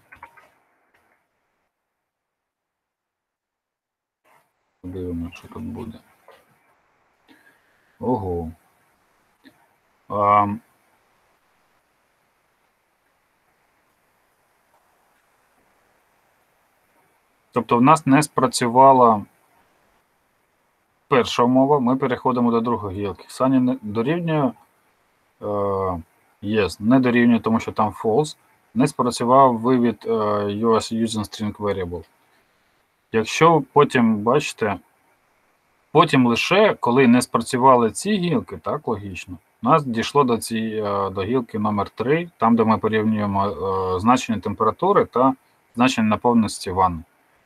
Подивимося, що тут буде. Ого. А, тобто в нас не спрацювала перша умова, ми переходимо до другої гілки. Sunny не дорівнює е, yes, не дорівнює, тому що там false. Не спрацював вивід е, you are using string variable. Якщо потім, бачите, потім лише, коли не спрацювали ці гілки, так, логічно, у нас дійшло до, ці, до гілки номер три, там, де ми порівнюємо е, значення температури та значення наповненості ванни.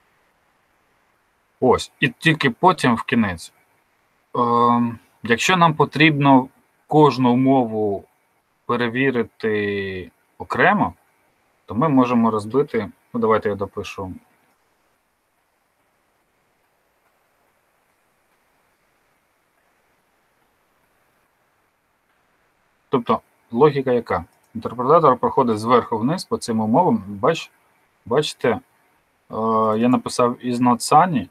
Ось, і тільки потім в кінець. Е, якщо нам потрібно кожну умову перевірити окремо, то ми можемо розбити, ну давайте я допишу. Тобто, логіка яка? Інтерпретатор проходить зверху вниз по цим умовам. Бач, бачите, е, я написав is not sunny,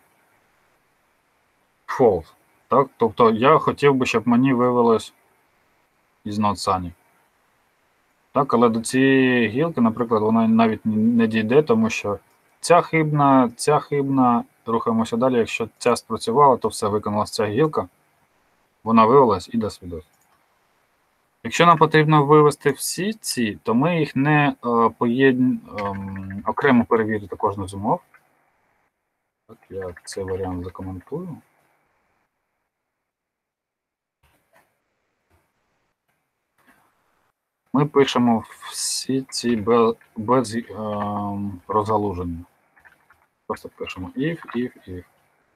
false. Так? Тобто, я хотів би, щоб мені вивелось is not sunny. Так, але до цієї гілки, наприклад, вона навіть не дійде, тому що ця хибна, ця хибна, рухаємося далі. Якщо ця спрацювала, то все, виконалася ця гілка, вона вивелась і до свідос. Якщо нам потрібно вивести всі ці, то ми їх не е, поєд... е, окремо перевірити кожну з умов. Так, я цей варіант закоментую. Ми пишемо всі ці без, без е, розгалуження. Просто пишемо if, if, if.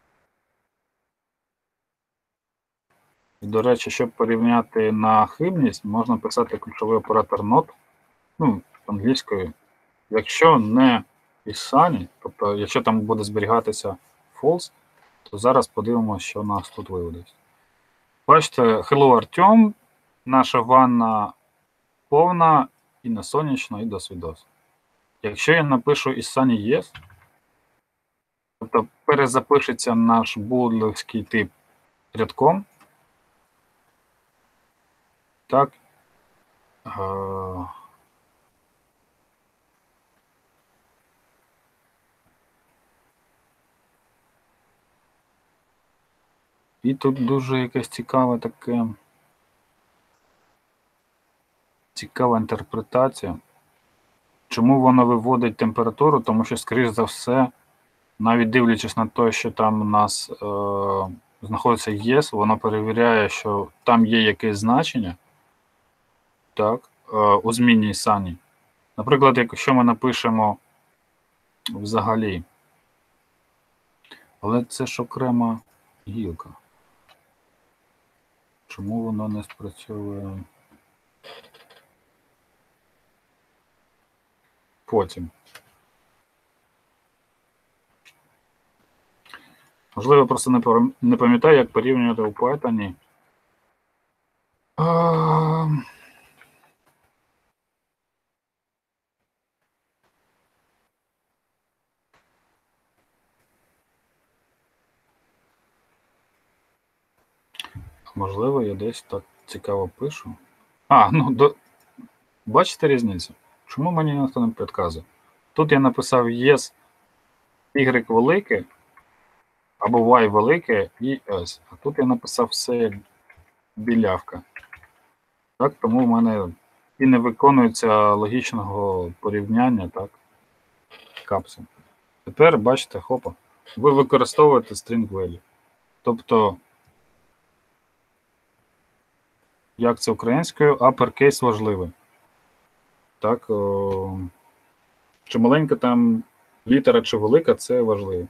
І, до речі, щоб порівняти на хибність, можна писати ключовий оператор not, ну, англійською. Якщо не is sunny, тобто, якщо там буде зберігатися false, то зараз подивимося, що у нас тут виводиться. Бачите, hello, Артем, наша ванна повна і не сонячна, і до свідос. Якщо я напишу is sunny yes, тобто перезапишеться наш будлівський тип рядком, так, е, і тут дуже якась цікаве таке, цікава інтерпретація. Чому воно виводить температуру? Тому що, скоріш за все, навіть дивлячись на те, що там у нас е, знаходиться yes, воно перевіряє, що там є якесь значення, так, е, у змінній sunny. Наприклад, якщо ми напишемо взагалі, але це ж окрема гілка. Чому воно не спрацьовує потім? Можливо, просто не пам'ятаю, як порівнювати у Python. А... Можливо, я десь так цікаво пишу. А, ну, до... бачите різницю? Чому мені ніхто не підказує? Тут я написав yes, y велике, або y велике і s. А тут я написав все як білявка. Так, тому в мене і не виконується логічного порівняння, так, капсом. Тепер, бачите, хопа, ви використовуєте string value. Тобто, як це українською, uppercase важливий. Так, о, Чи маленька там літера, чи велика, це важливо.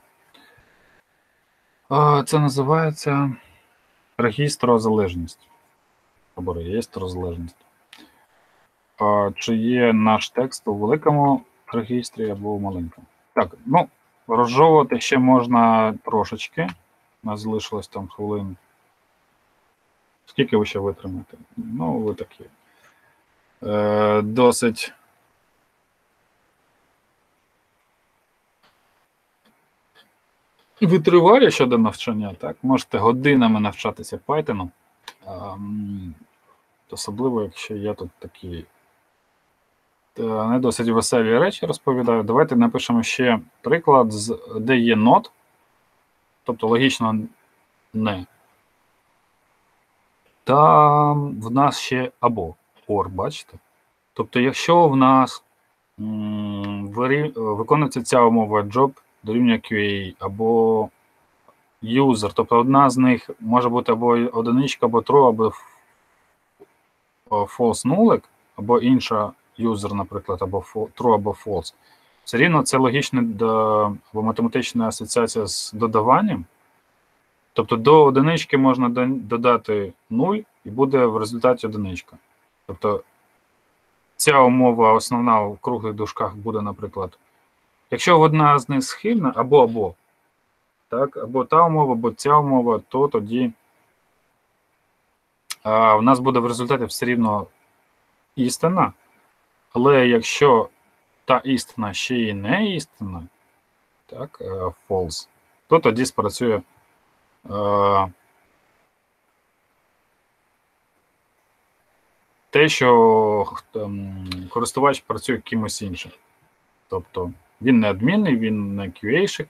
А, Це називається регістрозалежність. Або реєстрозалежність. А, Чи є наш текст у великому регістрі або у маленькому? Так, ну, розжовувати ще можна трошечки. У нас залишилось там хвилин. Скільки ви ще витримаєте? Ну, ви такі. Е, досить. Витривалі щодо навчання, так? Можете годинами навчатися Python. Ем, особливо, якщо я тут такі та, не досить веселі речі розповідаю. Давайте напишемо ще приклад, з, де є not, тобто логічно не. Та в нас ще або or, бачите? Тобто, якщо в нас м, вирі, виконується ця умова job дорівнює кю ей, або user, тобто одна з них може бути або одиничка, або true, або false нулик, або інша user, наприклад, або true, або false. Все рівно це логічна або математична асоціація з додаванням. Тобто до одинички можна додати нуль і буде в результаті одиничка. Тобто ця умова основна в круглих дужках буде, наприклад, якщо одна з них схильна, або-або, так, або та умова, або ця умова, то тоді а, в нас буде в результаті все рівно істина. Але якщо та істина ще й не істина, так, false, то тоді спрацює а, те, що там, користувач працює кимось іншим. Тобто він не адмінний, він не кю ей-шик,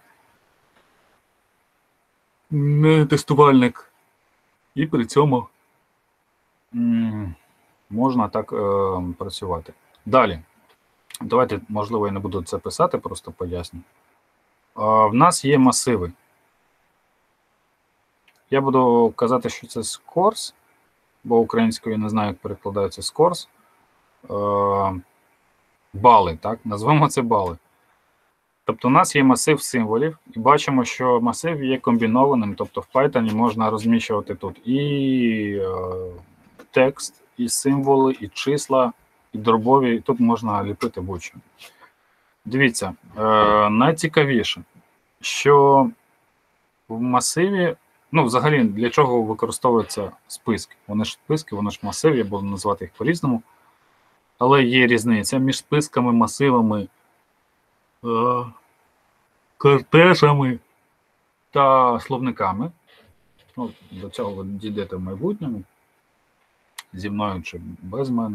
не тестувальник. І при цьому м, можна так е, працювати. Далі. Давайте, можливо, я не буду це писати, просто поясню. Е, в нас є масиви. Я буду казати, що це scores, бо українською я не знаю, як перекладається scores. Е, бали, так? Назвемо це бали. Тобто у нас є масив символів, і бачимо, що масив є комбінованим, тобто в Python можна розміщувати тут і е, текст, і символи, і числа, і дробові, і тут можна ліпити будь-що. Дивіться, е, найцікавіше, що в масиві, ну взагалі, для чого використовуються списки? Вони ж списки, вони ж масиви, я буду назвати їх по-різному, але є різниця між списками, масивами, кортежами та словниками. Ну, до цього ви дійдете в майбутньому, зі мною чи без мене.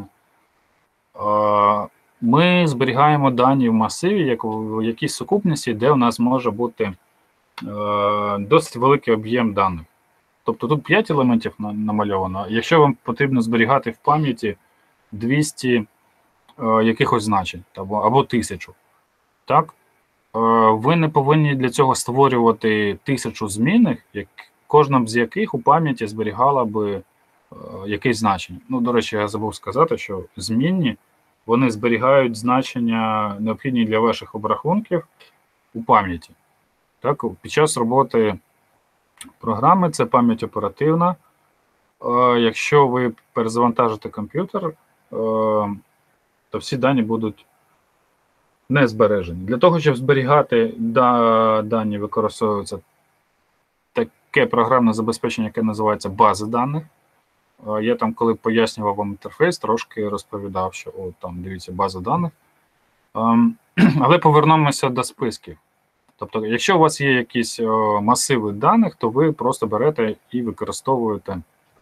Ми зберігаємо дані в масиві, як в якійсь сукупності, де у нас може бути досить великий об'єм даних. Тобто тут п'ять елементів намальовано. Якщо вам потрібно зберігати в пам'яті двісті якихось значень або, або тисячу, так? Ви не повинні для цього створювати тисячу змінних, як, кожна з яких у пам'яті зберігала би якесь значення. Ну, до речі, я забув сказати, що змінні, вони зберігають значення, необхідні для ваших обрахунків у пам'яті. Так, під час роботи програми це пам'ять оперативна. Якщо ви перезавантажите комп'ютер, то всі дані будуть не збережені. Для того, щоб зберігати да, дані, використовується таке програмне забезпечення, яке називається бази даних. Я там, коли пояснював вам інтерфейс, трошки розповідав, що о, там, дивіться, база даних. Але повернемося до списків. Тобто, якщо у вас є якісь о, масиви даних, то ви просто берете і використовуєте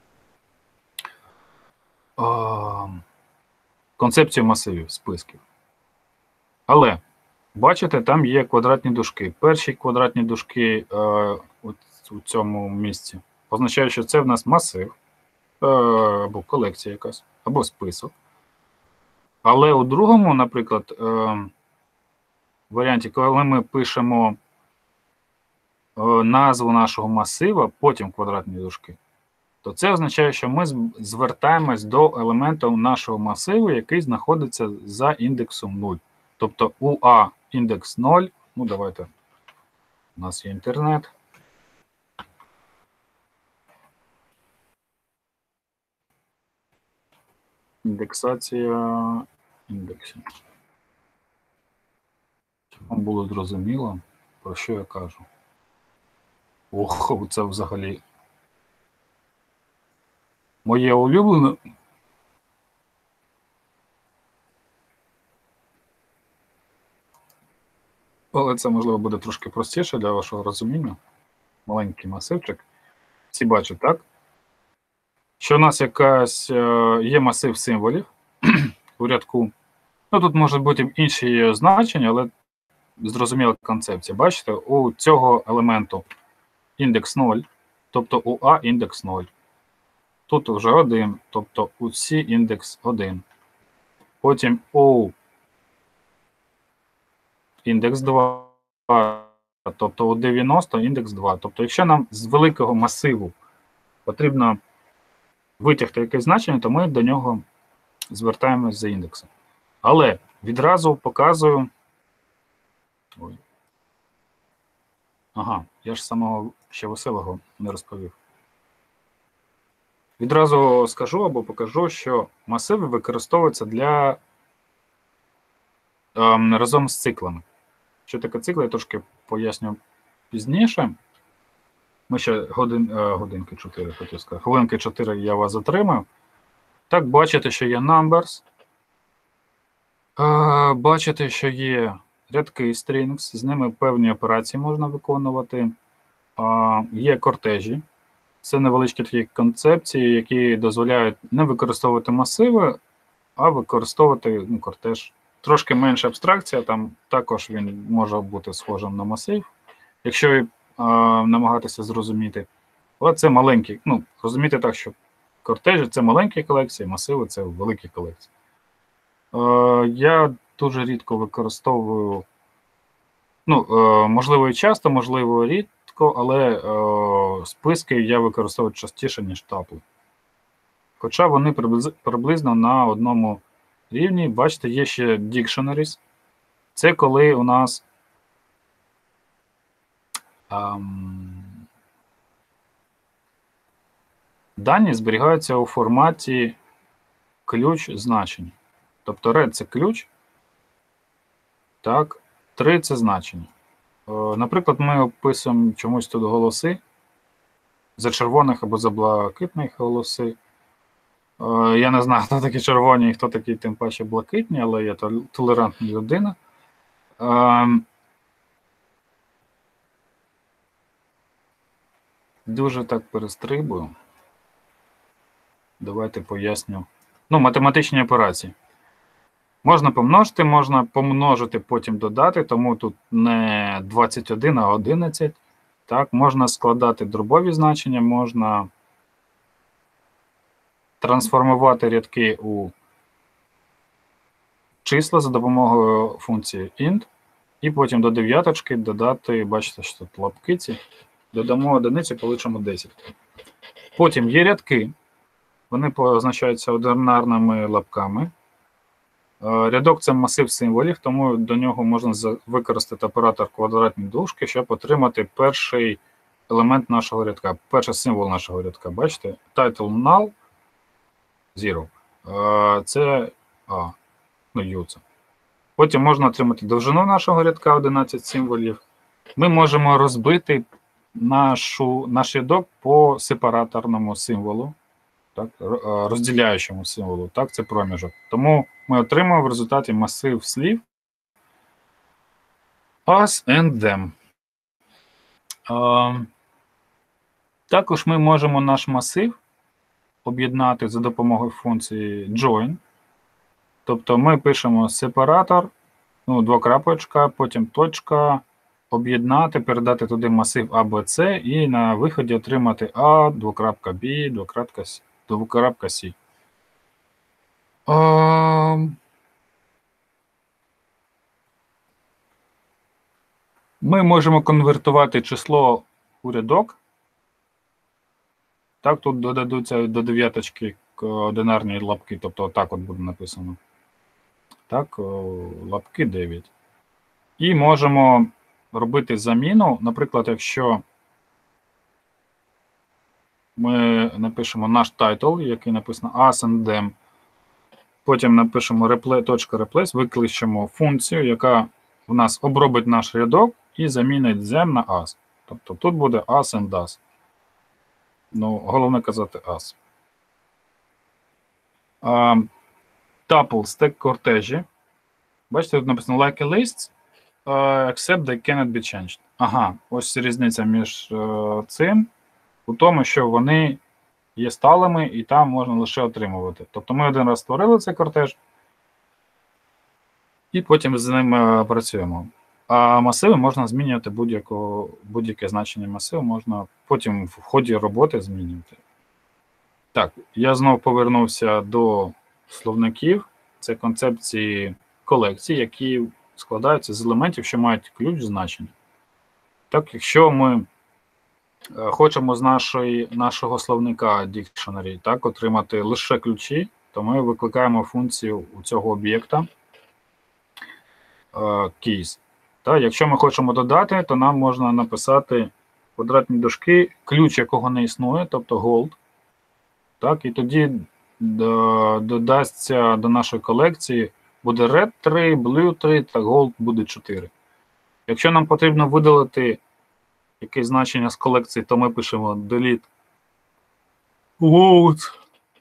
о, концепцію масивів, списків. Але, бачите, там є квадратні дужки. Перші квадратні дужки е, у цьому місці означають, що це в нас масив, е, або колекція якась, або список. Але у другому, наприклад, е, варіанті, коли ми пишемо е, назву нашого масива, потім квадратні дужки, то це означає, що ми звертаємось до елементу нашого масиву, який знаходиться за індексом нуль. Тобто у А індекс ноль. Ну, давайте. У нас є інтернет. Індексація індексів. Щоб вам було зрозуміло, про що я кажу. Ох, це взагалі моє улюблене. Але це, можливо, буде трошки простіше для вашого розуміння. Маленький масивчик. Всі бачать, так? Що у нас якась е, є масив символів у рядку. Ну, тут можуть бути інші значення, але зрозуміла концепція. Бачите, у цього елементу індекс ноль, тобто у А індекс ноль. Тут вже один, тобто у С індекс один. Потім у індекс два, тобто у дев'яносто індекс два. Тобто, якщо нам з великого масиву потрібно витягти якесь значення, то ми до нього звертаємось за індексом. Але відразу показую. Ой. Ага, я ж самого ще веселого не розповів. Відразу скажу або покажу, що масиви використовуються для ем, разом з циклами. Що таке цикли, я трошки поясню пізніше. Ми ще годин, е, годинки чотири, хотів сказати. Хвилинки чотири я вас затримаю. Так, бачите, що є numbers. Е, бачите, що є рядки strings, з ними певні операції можна виконувати. Е, є кортежі. Це невеличкі такі концепції, які дозволяють не використовувати масиви, а використовувати ну, кортеж. Трошки менша абстракція, там також він може бути схожим на масив, якщо е, намагатися зрозуміти. Але це маленькі, ну, розуміти так, що кортежі – це маленькі колекції, масиви – це великі колекції. Е, я дуже рідко використовую, ну, е, можливо, і часто, можливо, рідко, але е, списки я використовую частіше, ніж тапли. Хоча вони приблизно, приблизно на одному рівні. Бачите, є ще dictionaries. Це коли у нас ем, дані зберігаються у форматі ключ значень. Тобто red – це ключ, так, три – це значення. Е, наприклад, ми описуємо чомусь тут голоси, за червоних або за блакитних голоси. Я не знаю, хто такі червоні і хто такі, тим паче, блакитні, але я толерантна людина. Дуже так перестрибую. Давайте поясню. Ну, математичні операції. Можна помножити, можна помножити, потім додати, тому тут не двадцять один, а одинадцять. Так, можна складати дробові значення, можна трансформувати рядки у числа за допомогою функції int, і потім до дев'яточки додати, бачите, що тут лапкиці, додамо одиниці, получимо десять. Потім є рядки, вони позначаються одинарними лапками. Рядок – це масив символів, тому до нього можна використати оператор квадратні дужки, щоб отримати перший елемент нашого рядка, перший символ нашого рядка. Бачите? Title null zero. Це А, ну, U це. Потім можна отримати довжину нашого рядка, одинадцять символів. Ми можемо розбити нашу, наш рядок по сепараторному символу, так, розділяючому символу, так, це проміжок. Тому ми отримуємо в результаті масив слів us and them. А, також ми можемо наш масив об'єднати за допомогою функції join. Тобто ми пишемо сепаратор, ну, двокрапочка, потім точка, об'єднати, передати туди масив А, Б, С і на виході отримати А, двокрапка Б, двокрапка С. Двокрапка С. А... Ми можемо конвертувати число у рядок. Так, тут додадуться до дев'яточки одинарні лапки, тобто отак от буде написано. так, лапки дев'ять. І можемо робити заміну, наприклад, якщо ми напишемо наш title, який написано as and them, потім напишемо replace, викличемо функцію, яка в нас обробить наш рядок і замінить them на as. Тобто тут буде as and does. Ну, головне казати as. Uh, tuple stack кортежі. Бачите, тут написано like a list, uh, except they cannot be changed. Ага, ось різниця між uh, цим, у тому, що вони є сталими і там можна лише отримувати. Тобто ми один раз створили цей кортеж і потім з ним uh, працюємо. А масиви можна змінювати будь-яке значення масиву, можна потім в ході роботи змінювати. Так, я знову повернувся до словників. Це концепції колекцій, які складаються з елементів, що мають ключ значення. Так, якщо ми хочемо з нашої, нашого словника dictionary, так, отримати лише ключі, то ми викликаємо функцію у цього об'єкта keys. Так, якщо ми хочемо додати, то нам можна написати квадратні дужки, ключ якого не існує, тобто gold. Так, і тоді додасться до нашої колекції, буде red три, blue три та gold буде чотири. Якщо нам потрібно видалити якесь значення з колекції, то ми пишемо delete gold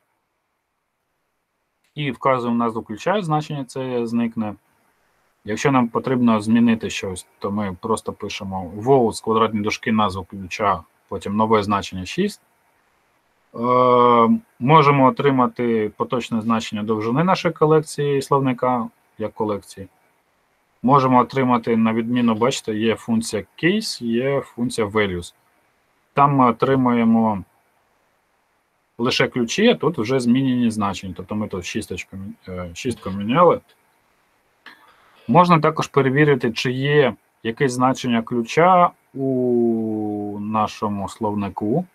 і вказуємо назву ключа, значення це зникне. Якщо нам потрібно змінити щось, то ми просто пишемо votes, квадратні дужки, назву ключа, потім нове значення шість. Е, можемо отримати поточне значення довжини нашої колекції словника, як колекції. Можемо отримати, на відміну, бачите, є функція case, є функція values. Там ми отримуємо лише ключі, а тут вже змінені значення. Тобто ми тут шісточку, шістку міняли. Можна також перевірити, чи є якесь значення ключа у нашому словнику.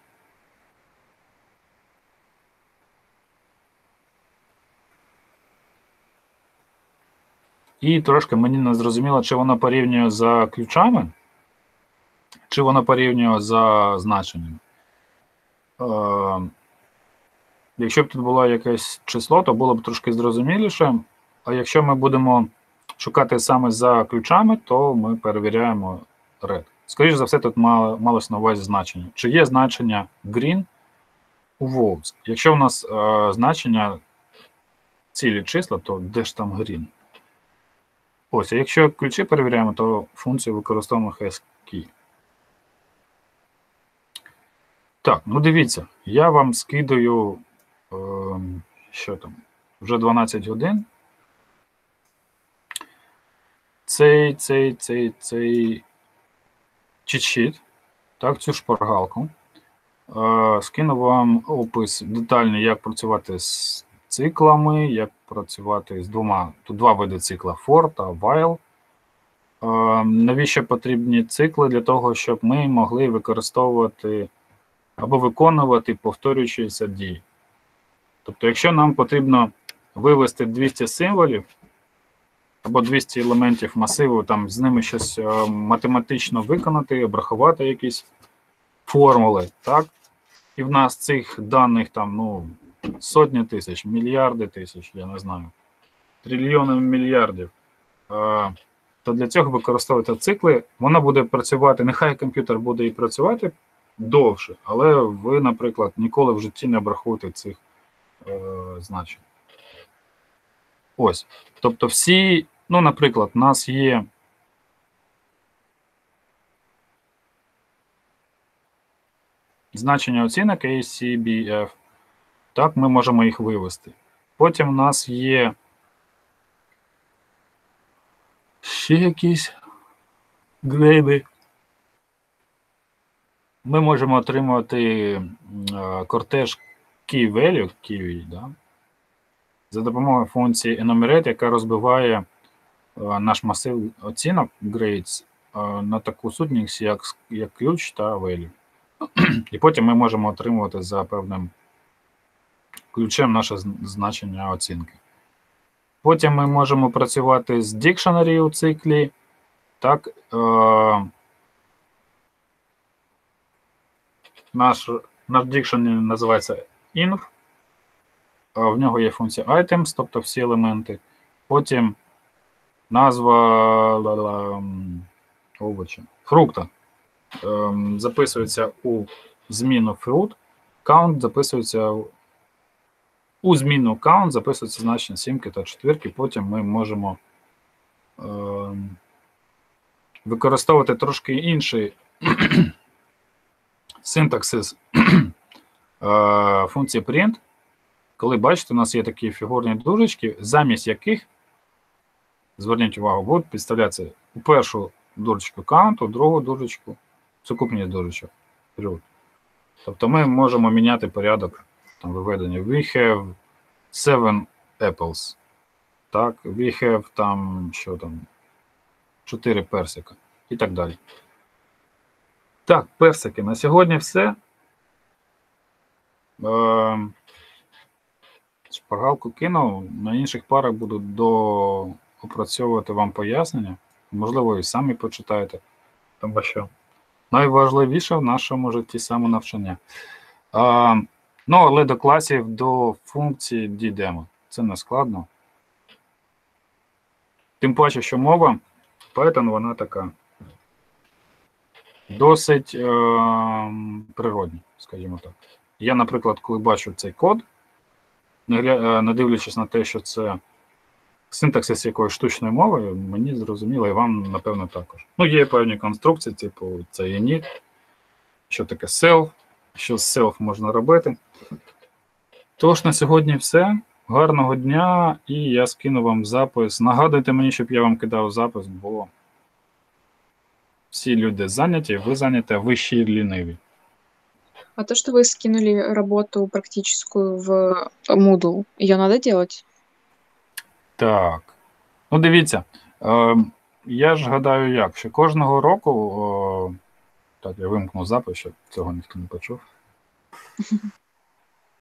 І трошки мені не зрозуміло, чи воно порівнює за ключами, чи воно порівнює за значенням. Е, якщо б тут було якесь число, то було б трошки зрозуміліше. А якщо ми будемо шукати саме за ключами, то ми перевіряємо red. Скоріше за все, тут малось на увазі значення. Чи є значення green у votes? Якщо у нас е, значення цілі числа, то де ж там green? Ось, а якщо ключі перевіряємо, то функцію використовуємо hash-key. Так, ну дивіться, я вам скидаю, е, що там, вже дванадцять годин. Цей, цей, цей, цей чит-шіт, так, цю шпаргалку. Е, скину вам опис детальний, як працювати з циклами, як працювати з двома, тут два види цикла, for та while. Е, навіщо потрібні цикли? Для того, щоб ми могли використовувати або виконувати повторюючіся дії. Тобто, якщо нам потрібно вивести двісті символів, або двісті елементів масиву, там з ними щось е, математично виконати, обрахувати якісь формули, так? І в нас цих даних там, ну, сотні тисяч, мільярди тисяч, я не знаю, трильйони мільярдів, е, то для цього використовувати цикли, воно буде працювати, нехай комп'ютер буде і працювати довше, але ви, наприклад, ніколи в житті не обрахуєте цих е, значень. Ось. Тобто всі, ну, наприклад, у нас є значення оцінок A, C, B, F. Так, ми можемо їх вивести. Потім у нас є ще якісь грейди. Ми можемо отримувати е, кортеж key value, key, да? За допомогою функції enumerate, яка розбиває е, наш масив оцінок grades е, на таку сутність, як, як ключ та value. І потім ми можемо отримувати за певним ключем наше значення оцінки. Потім ми можемо працювати з dictionary у циклі. Так, е, наш, наш dictionary називається inf. Е, В нього є функція items, тобто всі елементи. Потім назва ла-ла, м, овоча, фрукта е, записується у зміну fruit, count записується у у зміну count записується значення сімки та четвірки. Потім ми можемо е, використовувати трошки інший синтаксис е, функції print. Коли бачите, у нас є такі фігурні дужечки, замість яких, зверніть увагу, будуть підставлятися у першу дужечку count, у другу дужечку сукупність дужечок. Тобто ми можемо міняти порядок там, виведення. We have seven apples. Так, we have там, що там, чотири персика і так далі. Так, персики. На сьогодні все. Е, Шпаргалку кинув. На інших парах буду доопрацьовувати вам пояснення. Можливо, і самі почитаєте. Тому що найважливіше в нашому житті саме навчання. А, ну, але до класів, до функції дійдемо. Це не складно. Тим паче, що мова Python, вона така досить е, природня, скажімо так. Я, наприклад, коли бачу цей код, не, гля, не дивлячись на те, що це синтаксис якоїсь штучної мови, мені зрозуміло, і вам, напевно, також. Ну, є певні конструкції, типу це init, що таке self, що з self можна робити. Тож, на сьогодні все. Гарного дня, і я скину вам запис. Нагадуйте мені, щоб я вам кидав запис, бо всі люди зайняті, ви зайняті, а ви ще й ліниві. А то, что вы скинули работу практическую в Moodle, ее надо делать? Так. Ну, дивіться, е, я ж гадаю як, що кожного року, о, так, я вимкну запис, щоб цього ніхто не почув.